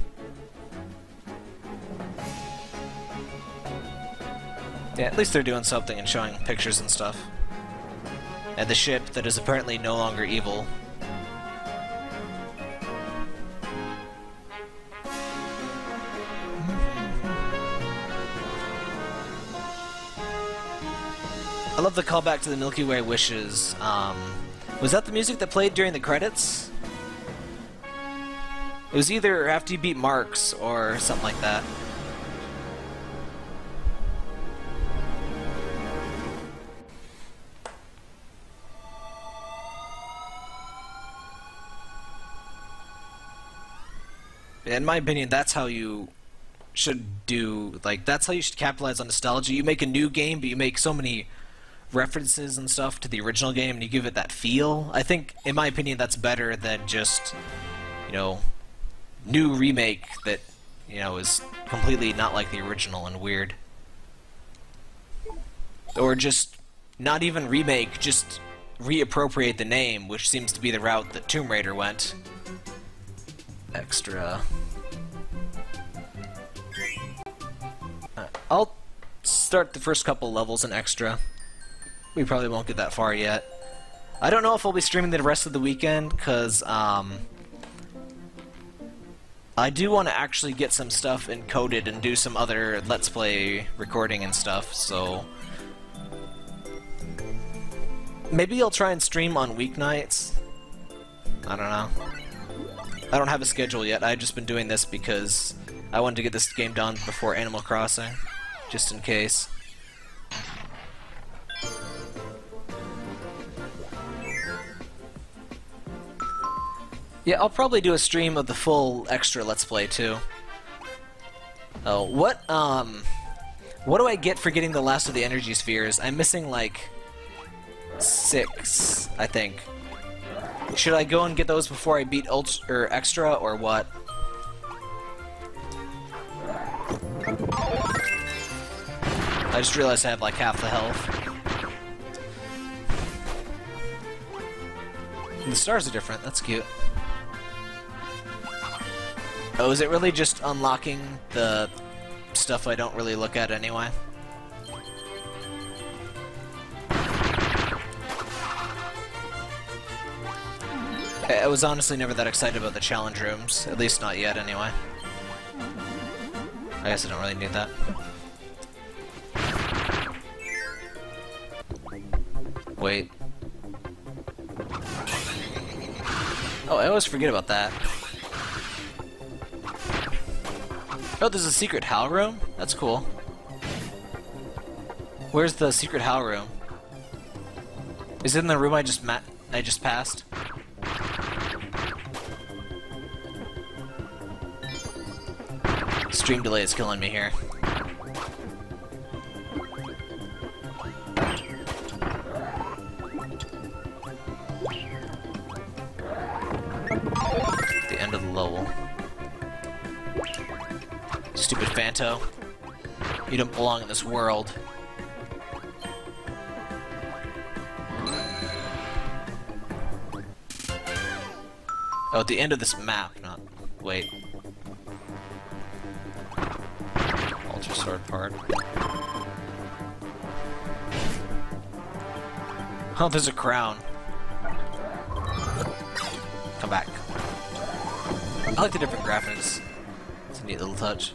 Yeah, at least they're doing something and showing pictures and stuff. And the ship that is apparently no longer evil. I love the callback to the Milky Way Wishes. Was that the music that played during the credits? It was either after you beat Marks or something like that. In my opinion, that's how you should do, like, that's how you should capitalize on nostalgia. You make a new game, but you make so many references and stuff to the original game, and you give it that feel. I think, in my opinion, that's better than just, you know, new remake that, you know, is completely not like the original and weird. Or just not even remake, just reappropriate the name, which seems to be the route that Tomb Raider went. Extra. I'll start the first couple levels in Extra. We probably won't get that far yet. I don't know if I'll be streaming the rest of the weekend, because, I do want to actually get some stuff encoded and do some other Let's Play recording and stuff, so... Maybe I'll try and stream on weeknights? I don't know. I don't have a schedule yet. I've just been doing this because I wanted to get this game done before Animal Crossing, just in case. Yeah, I'll probably do a stream of the full Extra Let's Play too. Oh, what do I get for getting the last of the energy spheres? I'm missing like 6, I think. Should I go and get those before I beat Extra, or what? I just realized I have like half the health. And the stars are different, that's cute. Oh, is it really just unlocking the stuff I don't really look at anyway? I was honestly never that excited about the challenge rooms, at least not yet anyway. I guess I don't really need that. Wait. Oh, I always forget about that. Oh, there's a secret HAL room? That's cool. Where's the secret HAL room? Is it in the room I just passed? Stream delay is killing me here. The end of the level. Stupid Phanto. You don't belong in this world. Oh, at the end of this map, not... wait. Ultra sword part. Oh, there's a crown. Come back. I like the different graphics. It's a neat little touch.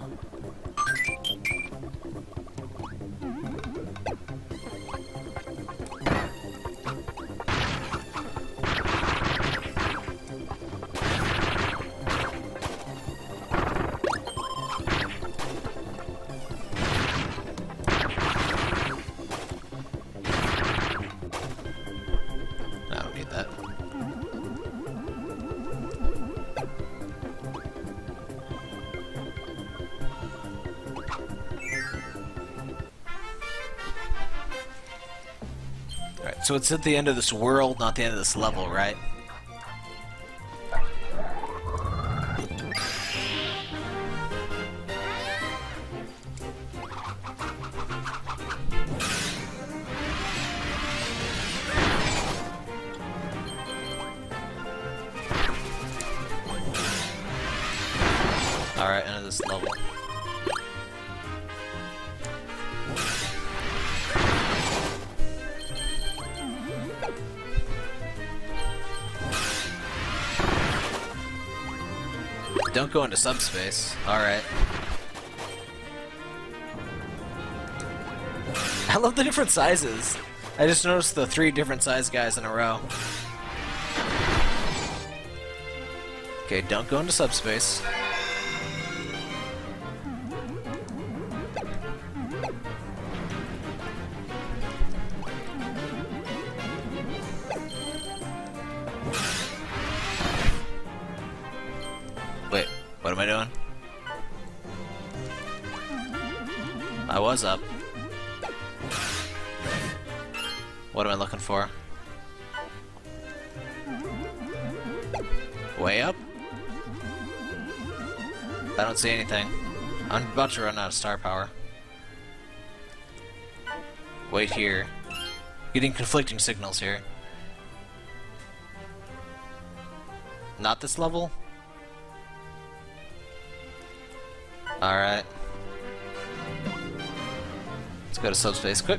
So it's at the end of this world, not the end of this level, right? Alright, end of this level. Don't go into subspace. Alright. I love the different sizes. I just noticed the 3 different size guys in a row. Okay, don't go into subspace. Wait, what am I doing? I was up. What am I looking for? Way up? I don't see anything. I'm about to run out of star power. Wait here. Getting conflicting signals here. Not this level? Alright. Let's go to subspace quick.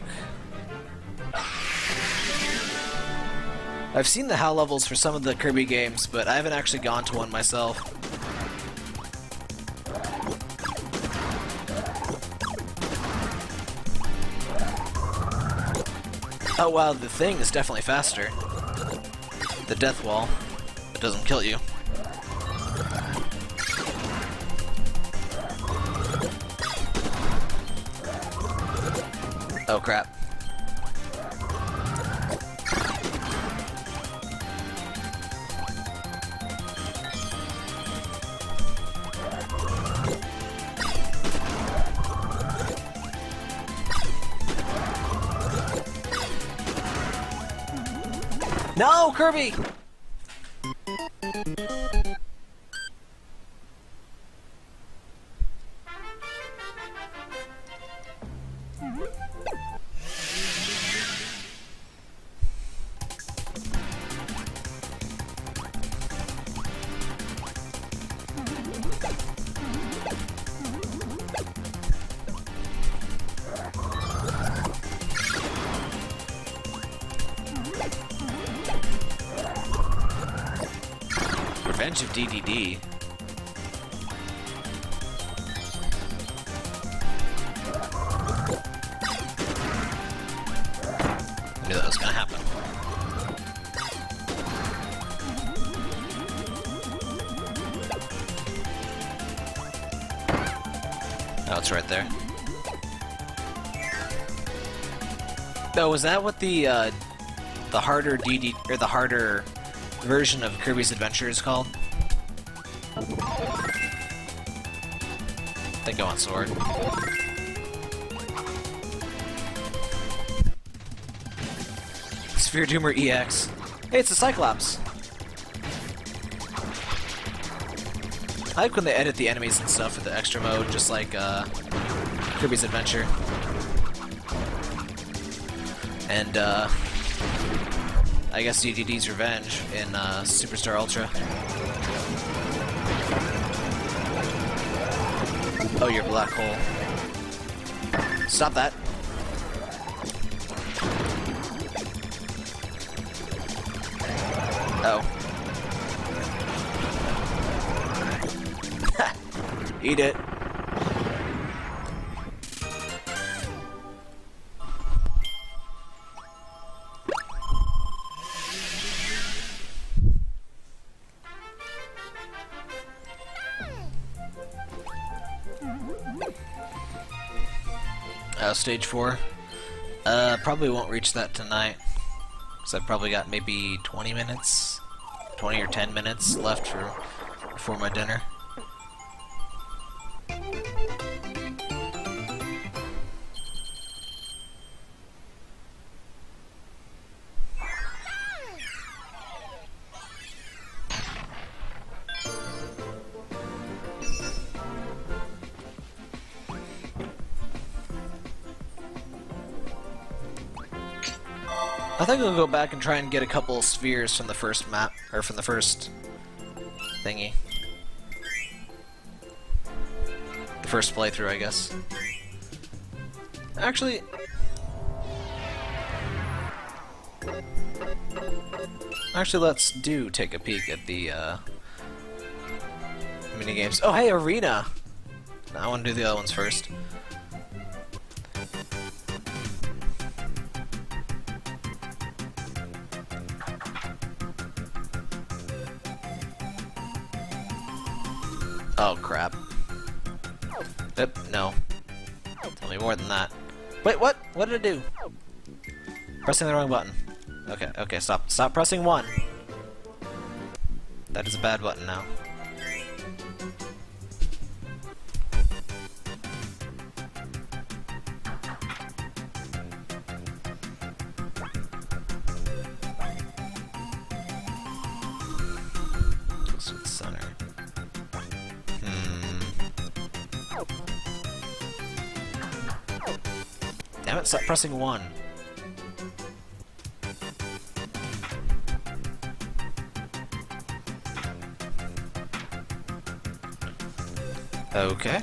I've seen the HAL levels for some of the Kirby games, but I haven't actually gone to one myself. Oh wow, the thing is definitely faster. The death wall. It doesn't kill you. Oh crap. No, Kirby! Revenge of DDD. I knew that was gonna happen. Oh, it's right there. Oh, was that what the harder DD or the harder version of Kirby's Adventure is called? I think I want sword. Sphere Doomer EX. Hey, it's a Cyclops! I like when they edit the enemies and stuff for the extra mode, just like Kirby's Adventure. And I guess DDD's Revenge in Superstar Ultra. Oh, you're a black hole. Stop that. Oh. Eat it. Stage 4. Probably won't reach that tonight. Because I've probably got maybe 20 minutes, 20 or 10 minutes left before my dinner. I think I'll go back and try and get a couple spheres from the first map, or from the first thingy. The first playthrough, I guess. Actually... let's take a peek at the, minigames. Oh, hey, Arena! No, I want to do the other ones first. Oh, crap. Yep, no. Tell me more than that. Wait, what? What did I do? Pressing the wrong button. Okay, okay, stop. Stop pressing 1. That is a bad button now. Center. Damn it, stop pressing 1. Okay.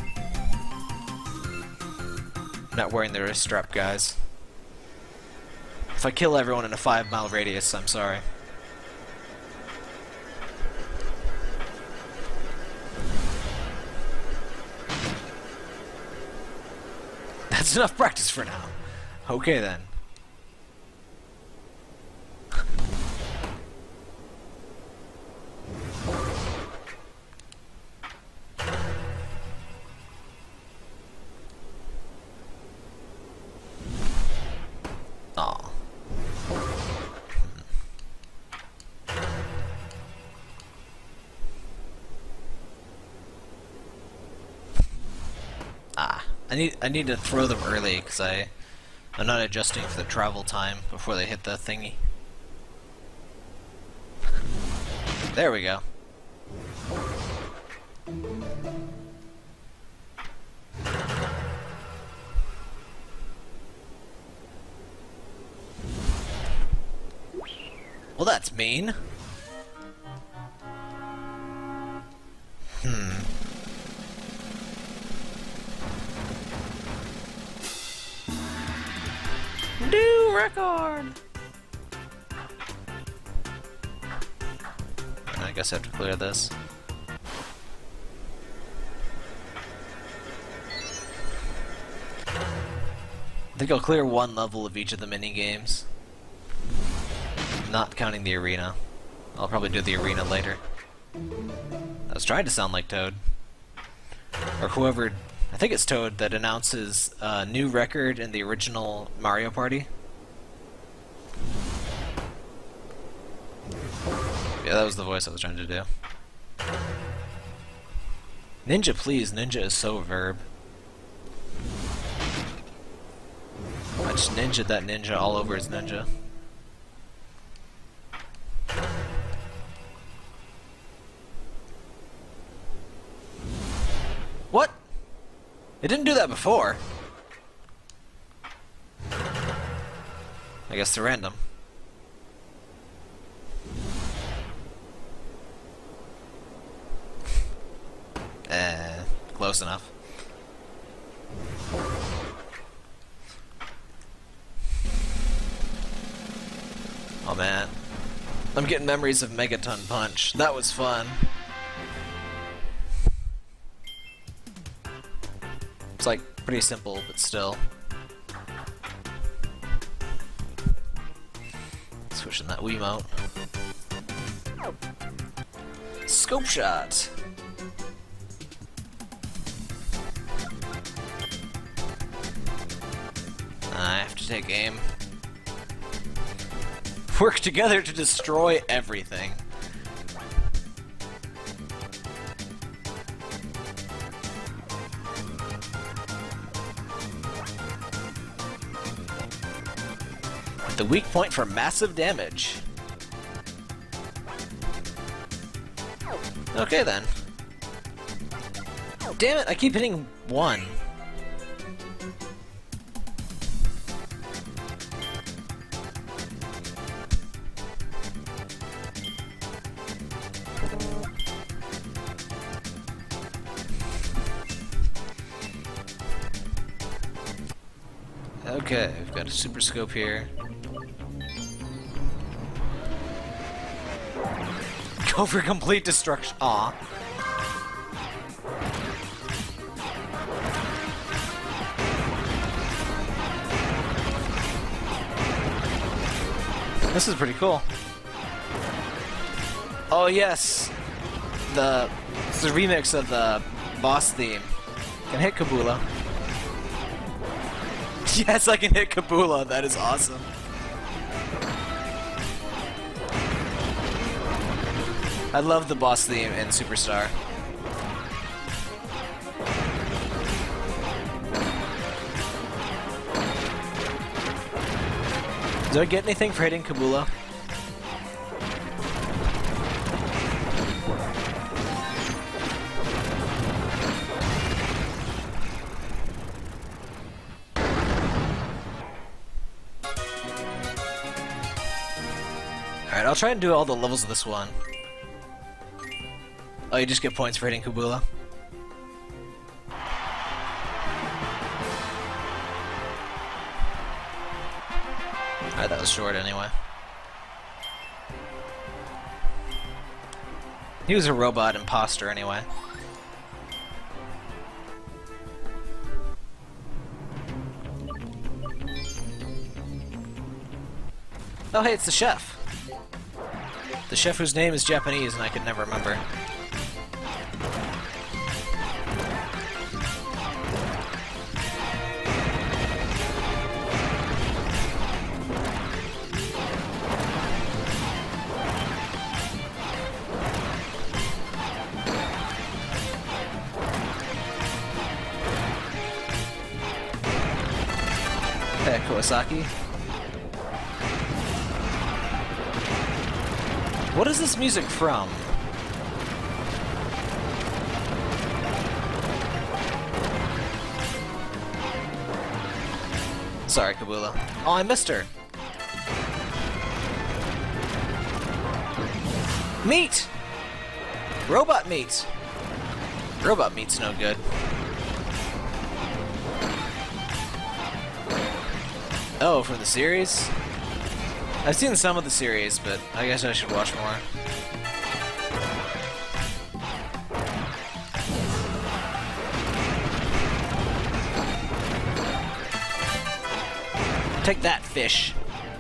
Not wearing the wrist strap, guys. If I kill everyone in a 5-mile radius, I'm sorry. That's enough practice for now. Okay then. Aw. I need to throw them early because I'm not adjusting for the travel time before they hit the thingy. There we go. Well, that's mean. New record! I guess I have to clear this. I think I'll clear 1 level of each of the mini games. Not counting the arena. I'll probably do the arena later. I was trying to sound like Toad. Or whoever... I think it's Toad that announces a new record in the original Mario Party. Yeah, that was the voice I was trying to do. Ninja, please. Ninja is so verb. I just ninja'd that ninja all over his ninja. What? It didn't do that before. I guess they're random. Close enough. Oh man. I'm getting memories of Megaton Punch. That was fun. It's like pretty simple, but still. Switching that Wiimote. Scope shot. I have to take aim. Work together to destroy everything. The weak point for massive damage. Okay then. Damn it, I keep hitting 1. Okay, we've got a super scope here. Go for complete destruction. Aw. This is pretty cool. Oh yes, it's the remix of the boss theme. Can hit Kabula. Yes, I can hit Kabula. That is awesome. I love the boss theme in Superstar. Do I get anything for hitting Kabula? Alright, I'll try and do all the levels of this one. Oh, you just get points for hitting Kabula? Alright, that was short anyway. He was a robot imposter anyway. Oh hey, it's the chef! The chef whose name is Japanese and I could never remember. Hey, Kawasaki. What is this music from? Sorry, Kabula. Oh, I missed her. Meat! Robot meat! Robot meat's no good. Oh, from the series? I've seen some of the series, but I guess I should watch more. Take that, fish.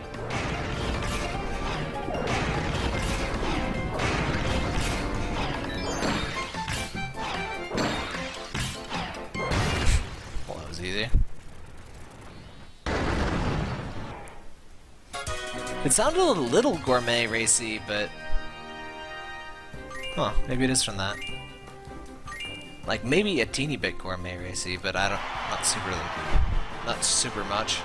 Well, that was easy. It sounded a little gourmet racy, but... Huh, maybe it is from that. Like, maybe a teeny bit gourmet racy, but I don't... Not super much.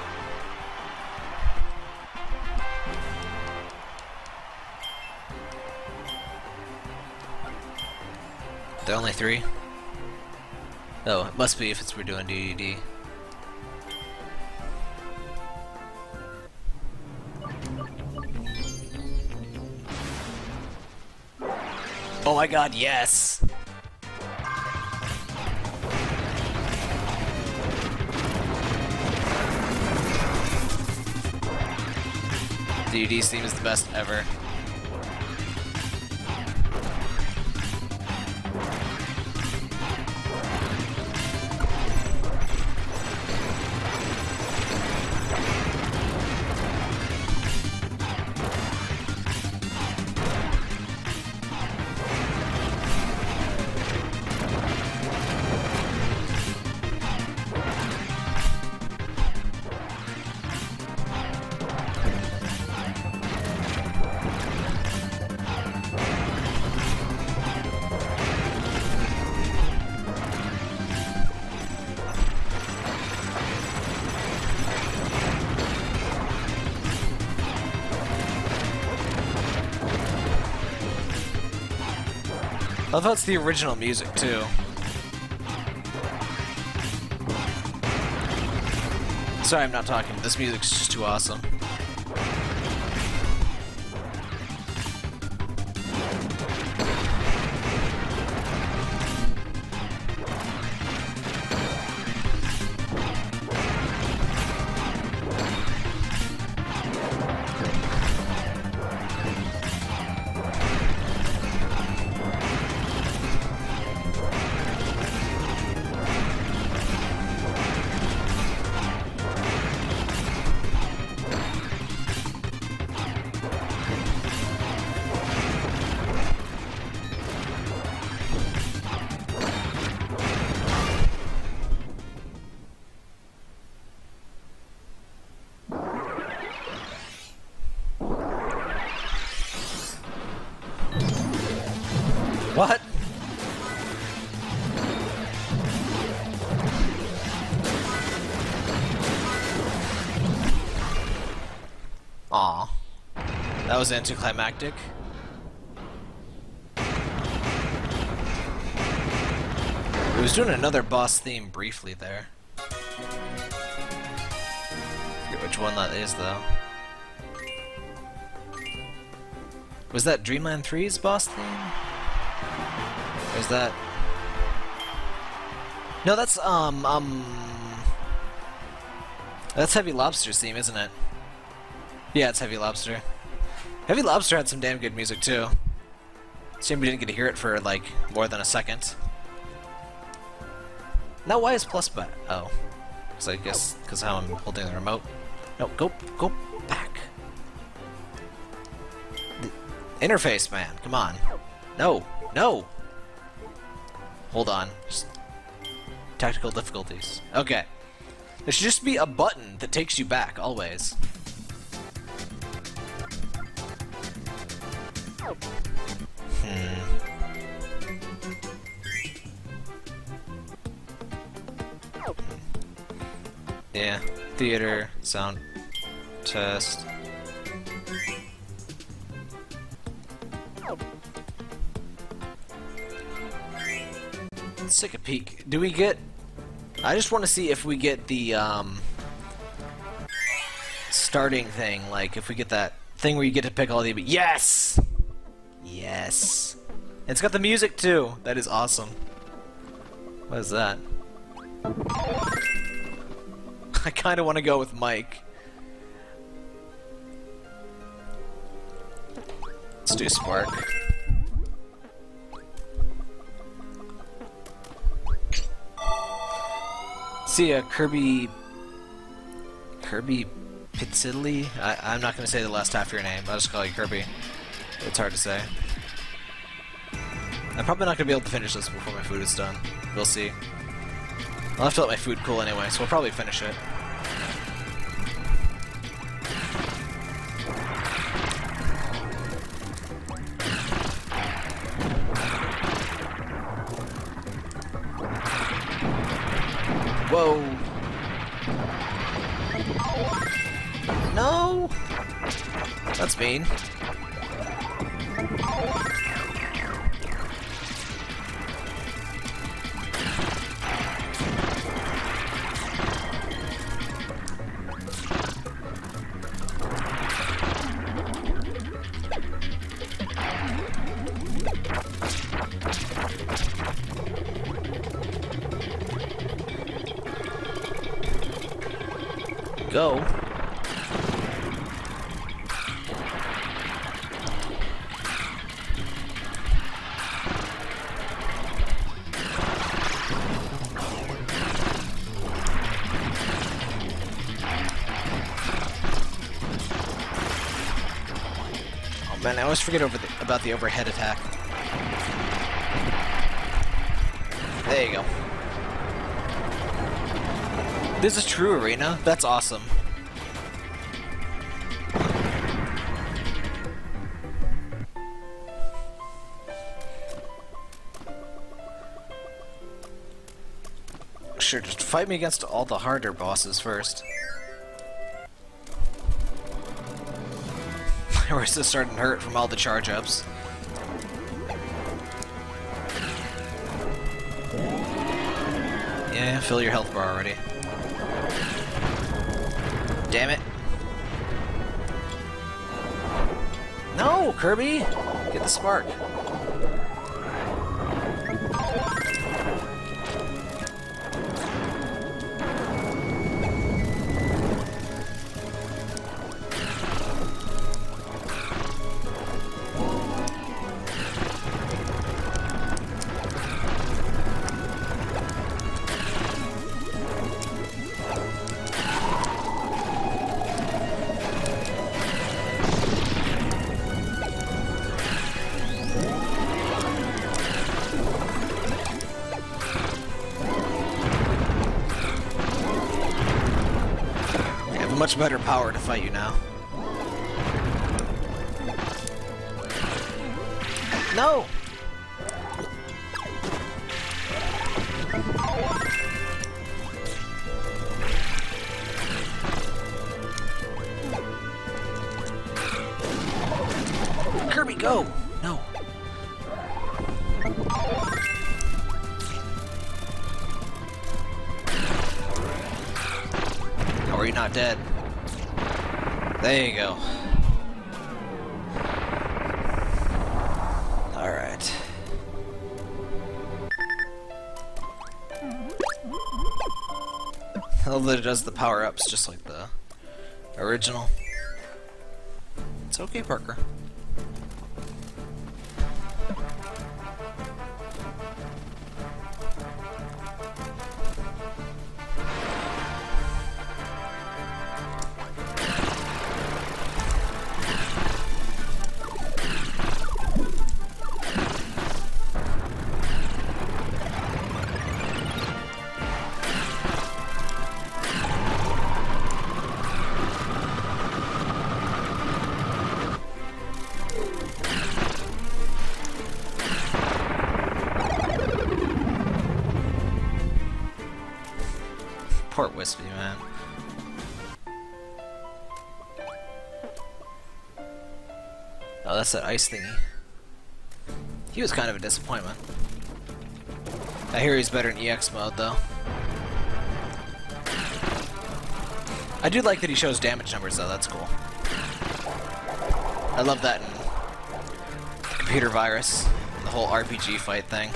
There are only 3? Oh, it must be if we're doing DDD. Oh my god, yes! DDD's theme is the best ever. love how it's the original music, too. Sorry I'm not talking, this music's just too awesome. What? Aw. That was anticlimactic. He was doing another boss theme briefly there. Forget which one that is, though. Was that Dreamland 3's boss theme? Or is that... No, that's Heavy Lobster's theme, isn't it? Yeah, it's Heavy Lobster. Heavy Lobster had some damn good music, too. Shame we didn't get to hear it for, like, more than a second. Now, why is plus back? Oh. Because I guess, because how I'm holding the remote. No, go back. The interface, man, come on. No, no! Hold on. Just technical difficulties. Okay. There should just be a button that takes you back, always. Yeah. Theater, sound test. Let's take a peek. Do we get... I just want to see if we get the, starting thing. Like, if we get that thing where you get to pick all the... Yes! Yes! It's got the music, too. That is awesome. What is that? I kind of want to go with Mike. Let's do Spark. See a Kirby Pizzilli? I'm not going to say the last half of your name. I'll just call you Kirby. It's hard to say. I'm probably not going to be able to finish this before my food is done. We'll see. I'll have to let my food cool anyway, so we'll probably finish it. Whoa! No! That's mean. Go. Oh man, I always forget about the overhead attack. There you go. This is true arena? That's awesome. Sure, just fight me against all the harder bosses first. My wrist is starting to hurt from all the charge-ups. Yeah, fill your health bar already. Damn it. No, Kirby! Get the spark. Much better power to fight you now. No! Kirby, go! No. How are you not dead? There you go. Alright. I love that it does the power-ups just like the original. It's okay, Parker. Poor Wispy, man. Oh, that's that ice thingy. He was kind of a disappointment. I hear he's better in EX mode, though. I do like that he shows damage numbers, though. That's cool. I love that in Computer Virus, the whole RPG fight thing.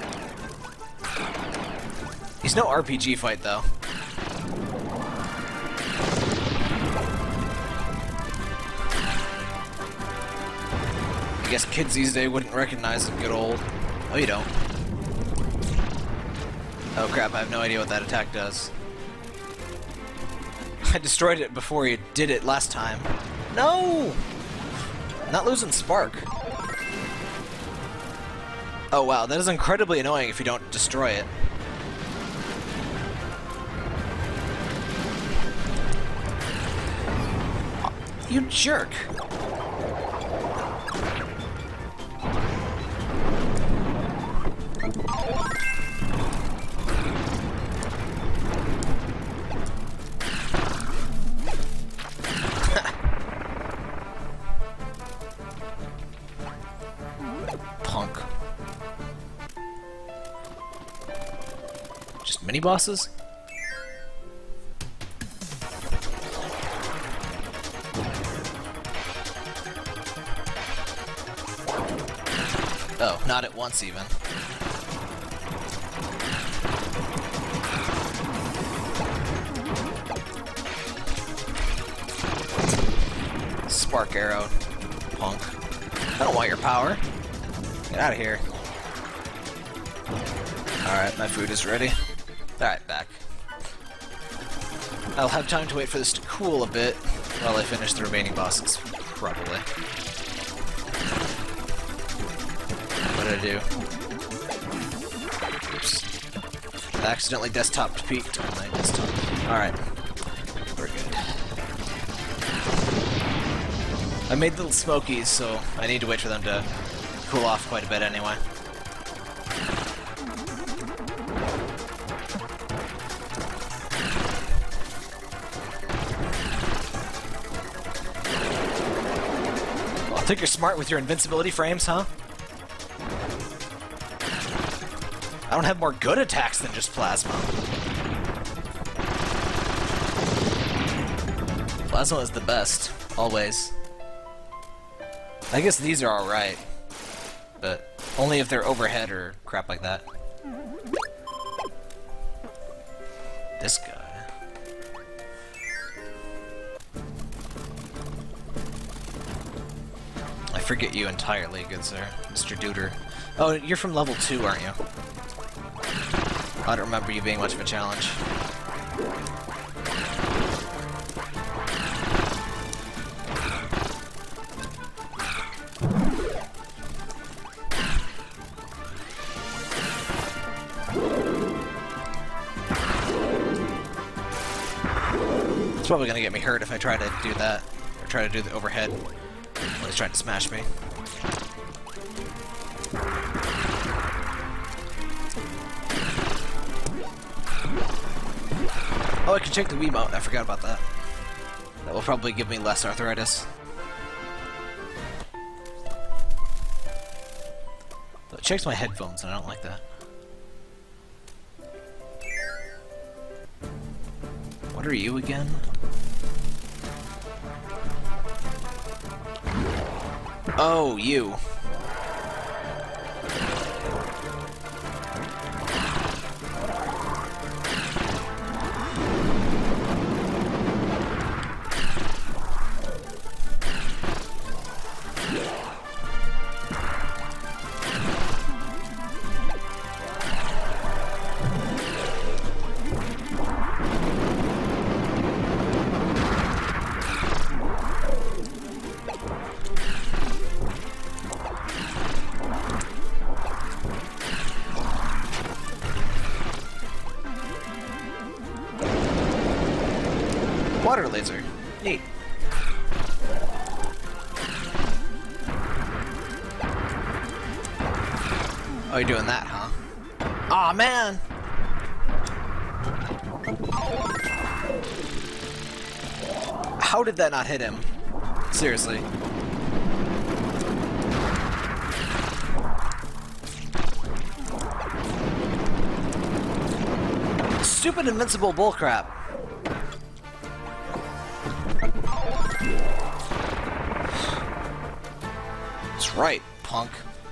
He's no RPG fight, though. I guess kids these days wouldn't recognize a good old... Oh, you don't. Oh crap, I have no idea what that attack does. I destroyed it before you did it last time. No! Not losing Spark. Oh wow, that is incredibly annoying if you don't destroy it. You jerk! Punk. Just mini bosses? Oh, not at once even. Spark arrow, punk. I don't want your power. Get out of here. Alright, my food is ready. Alright, back. I'll have time to wait for this to cool a bit while I finish the remaining bosses, probably. What did I do? Oops. I accidentally desktop peaked on my desktop. Alright. We're good. I made little smokies, so I need to wait for them to cool off quite a bit anyway. Well, I think you're smart with your invincibility frames, huh? I don't have more good attacks than just Plasma. Plasma is the best, always. I guess these are alright, but only if they're overhead or crap like that. This guy. I forget you entirely, good sir. Mr. Duder. Oh, you're from level 2, aren't you? I don't remember you being much of a challenge. It's probably gonna get me hurt if I try to do that, or try to do the overhead when he's trying to smash me. Oh, I can check the Wiimote. I forgot about that. That will probably give me less arthritis. But it checks my headphones, and I don't like that. What are you again? Oh, you. Water laser. Neat. Oh, you're doing that, huh? Aw, man! How did that not hit him? Seriously. Stupid invincible bullcrap. That's right, punk.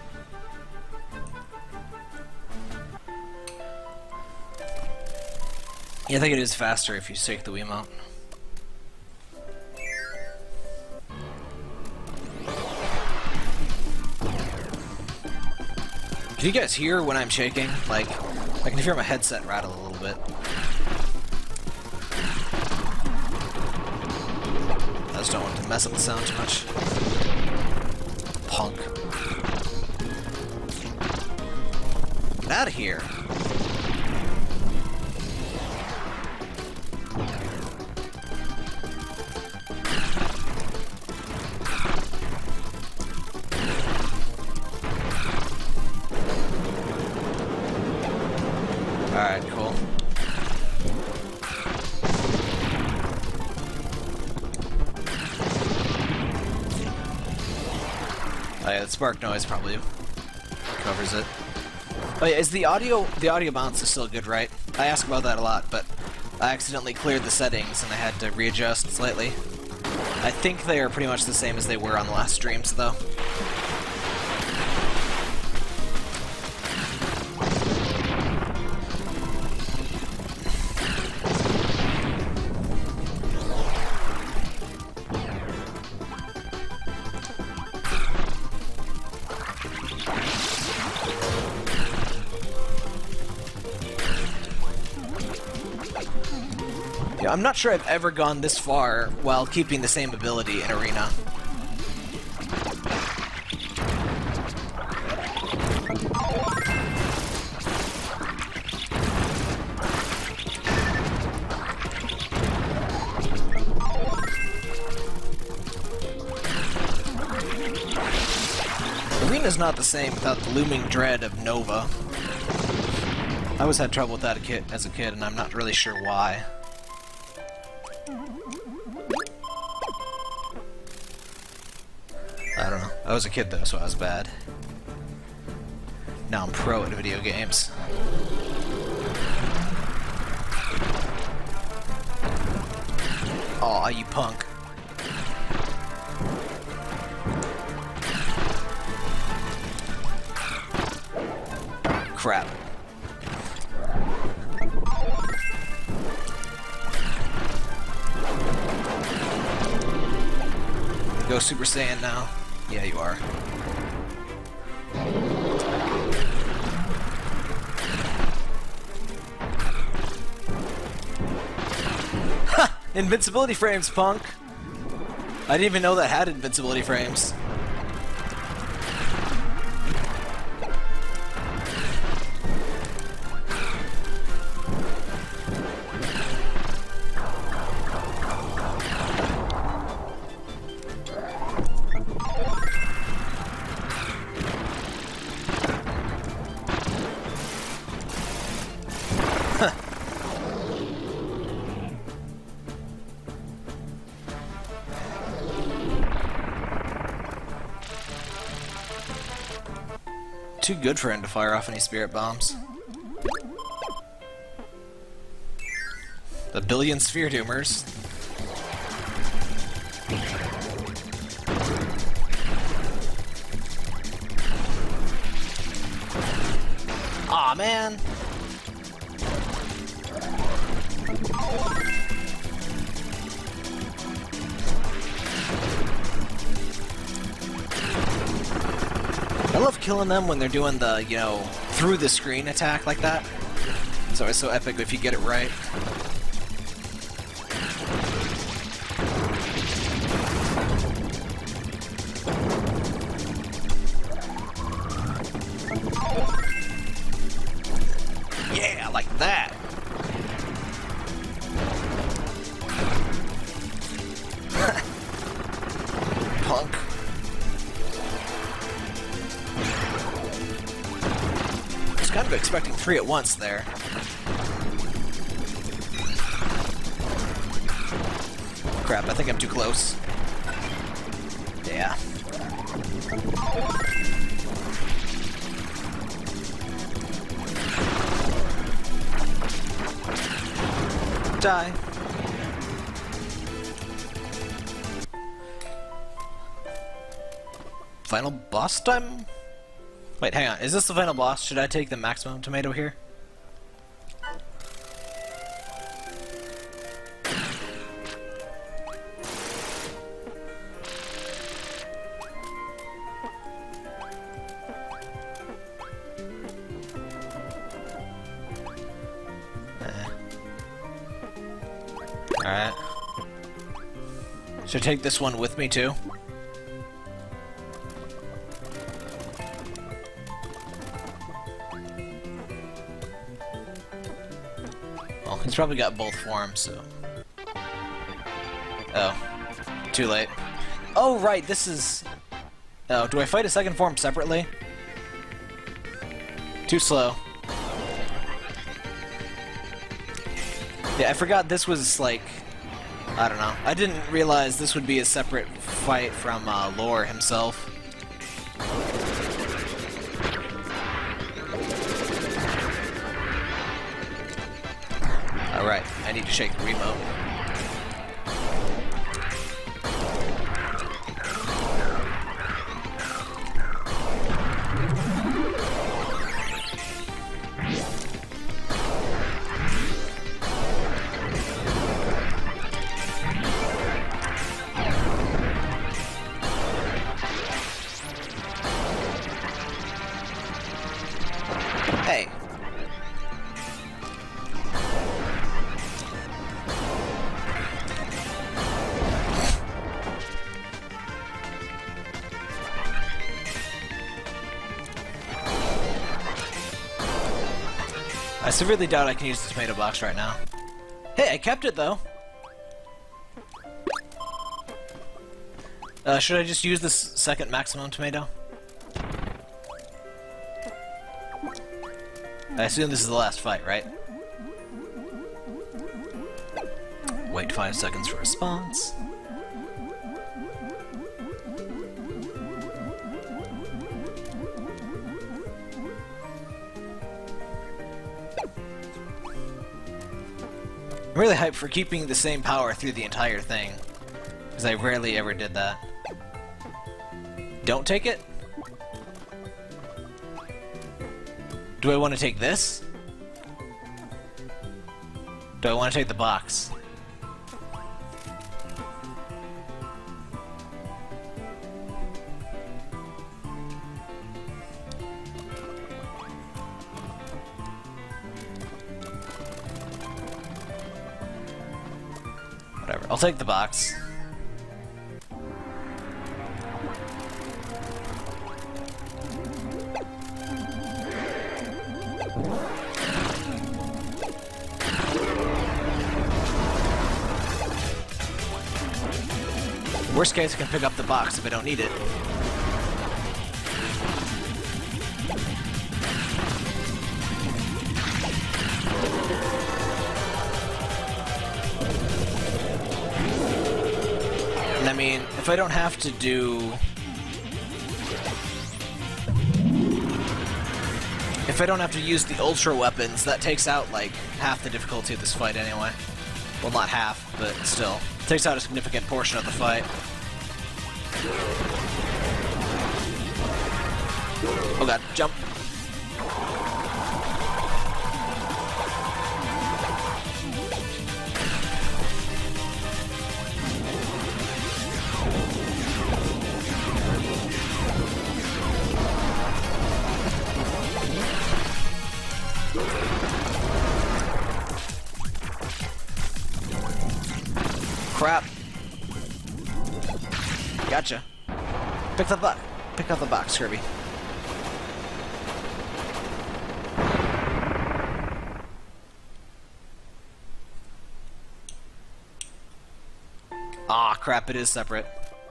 Yeah, I think it is faster if you shake the Wiimote. Can you guys hear when I'm shaking? Like, I can hear my headset rattle a little bit. I just don't want to mess up the sound too much. Punk. Get out of here. Alright, cool. Oh yeah, the spark noise probably covers it. Oh yeah, is the audio bounce is still good, right? I ask about that a lot, but I accidentally cleared the settings and I had to readjust slightly. I think they are pretty much the same as they were on the last streams, though. Yeah, I'm not sure I've ever gone this far while keeping the same ability in Arena. Arena's not the same without the looming dread of Nova. I always had trouble with that as a kid, and I'm not really sure why. I don't know. I was a kid though, so I was bad. Now I'm pro at video games. Aw, you punk. Crap. Go Super Saiyan now. Yeah, you are. Ha! Invincibility frames, punk! I didn't even know that had invincibility frames. Too good for him to fire off any spirit bombs. The billion sphere doomers. Aw, man. I love killing them when they're doing the, you know, through the screen attack like that. It's always so epic if you get it right. Yeah, like that. Punk. I was kind of expecting 3 at once there. Crap, I think I'm too close. Yeah. Die. Final boss time? Wait, hang on. Is this the final boss? Should I take the maximum tomato here? Alright. Should I take this one with me too? Well, he's probably got both forms, so... Oh. Too late. Oh, right, this is... Oh, do I fight a second form separately? Too slow. Yeah, I forgot this was, like... I don't know. I didn't realize this would be a separate fight from Lore himself. Alright, I need to shake the remote. Hey. I severely doubt I can use the tomato box right now. Hey, I kept it though. Should I just use this second maximum tomato? I assume this is the last fight, right? Wait 5 seconds for response. I'm really hyped for keeping the same power through the entire thing, because I rarely ever did that. Don't take it? Do I want to take this? Do I want to take the box? Whatever, I'll take the box. Worst case, I can pick up the box if I don't need it. And I mean, if I don't have to do... If I don't have to use the ultra weapons, that takes out like half the difficulty of this fight anyway. Well, not half, but still. It takes out a significant portion of the fight. Oh god, jump. Crap. Gotcha. Pick up the box, Kirby. Ah, crap, it is separate.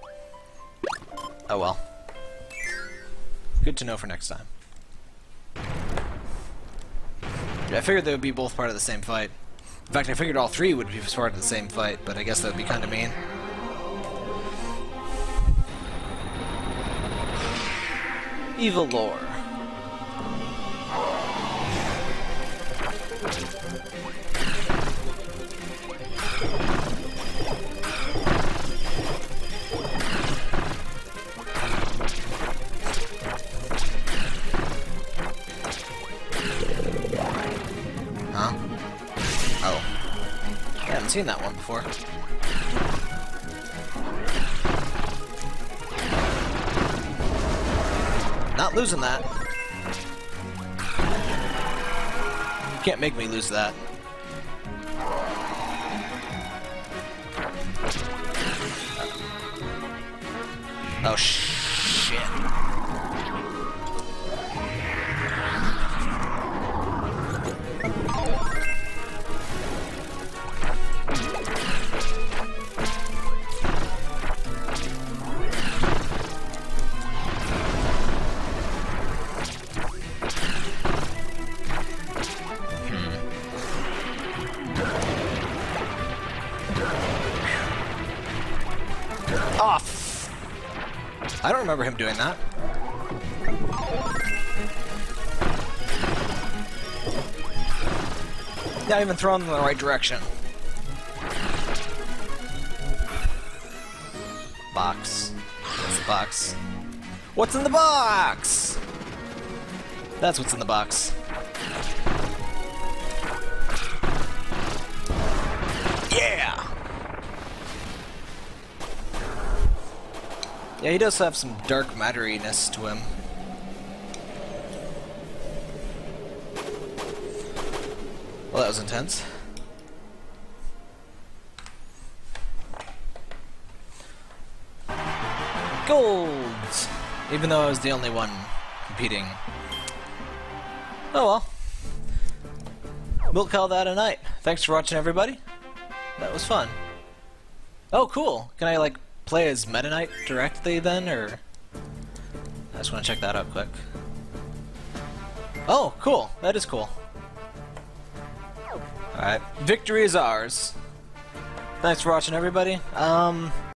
Oh well. Good to know for next time. Yeah, I figured they would be both part of the same fight. In fact, I figured all three would be part of the same fight, but I guess that would be kind of mean. Evil lore. Huh? Oh. I haven't seen that one before. Not losing that. You can't make me lose that. Oh shit. Off. I don't remember him doing that. Not even thrown in the right direction. Box. What's the box? What's in the box? That's what's in the box. Yeah! Yeah, he does have some dark matteriness to him. Well, that was intense. Golds! Even though I was the only one competing. Oh well. We'll call that a night. Thanks for watching, everybody. That was fun. Oh, cool. Can I, like, play as Meta Knight directly then, or... I just want to check that out quick. Oh, cool. That is cool. Alright. Victory is ours. Thanks for watching, everybody.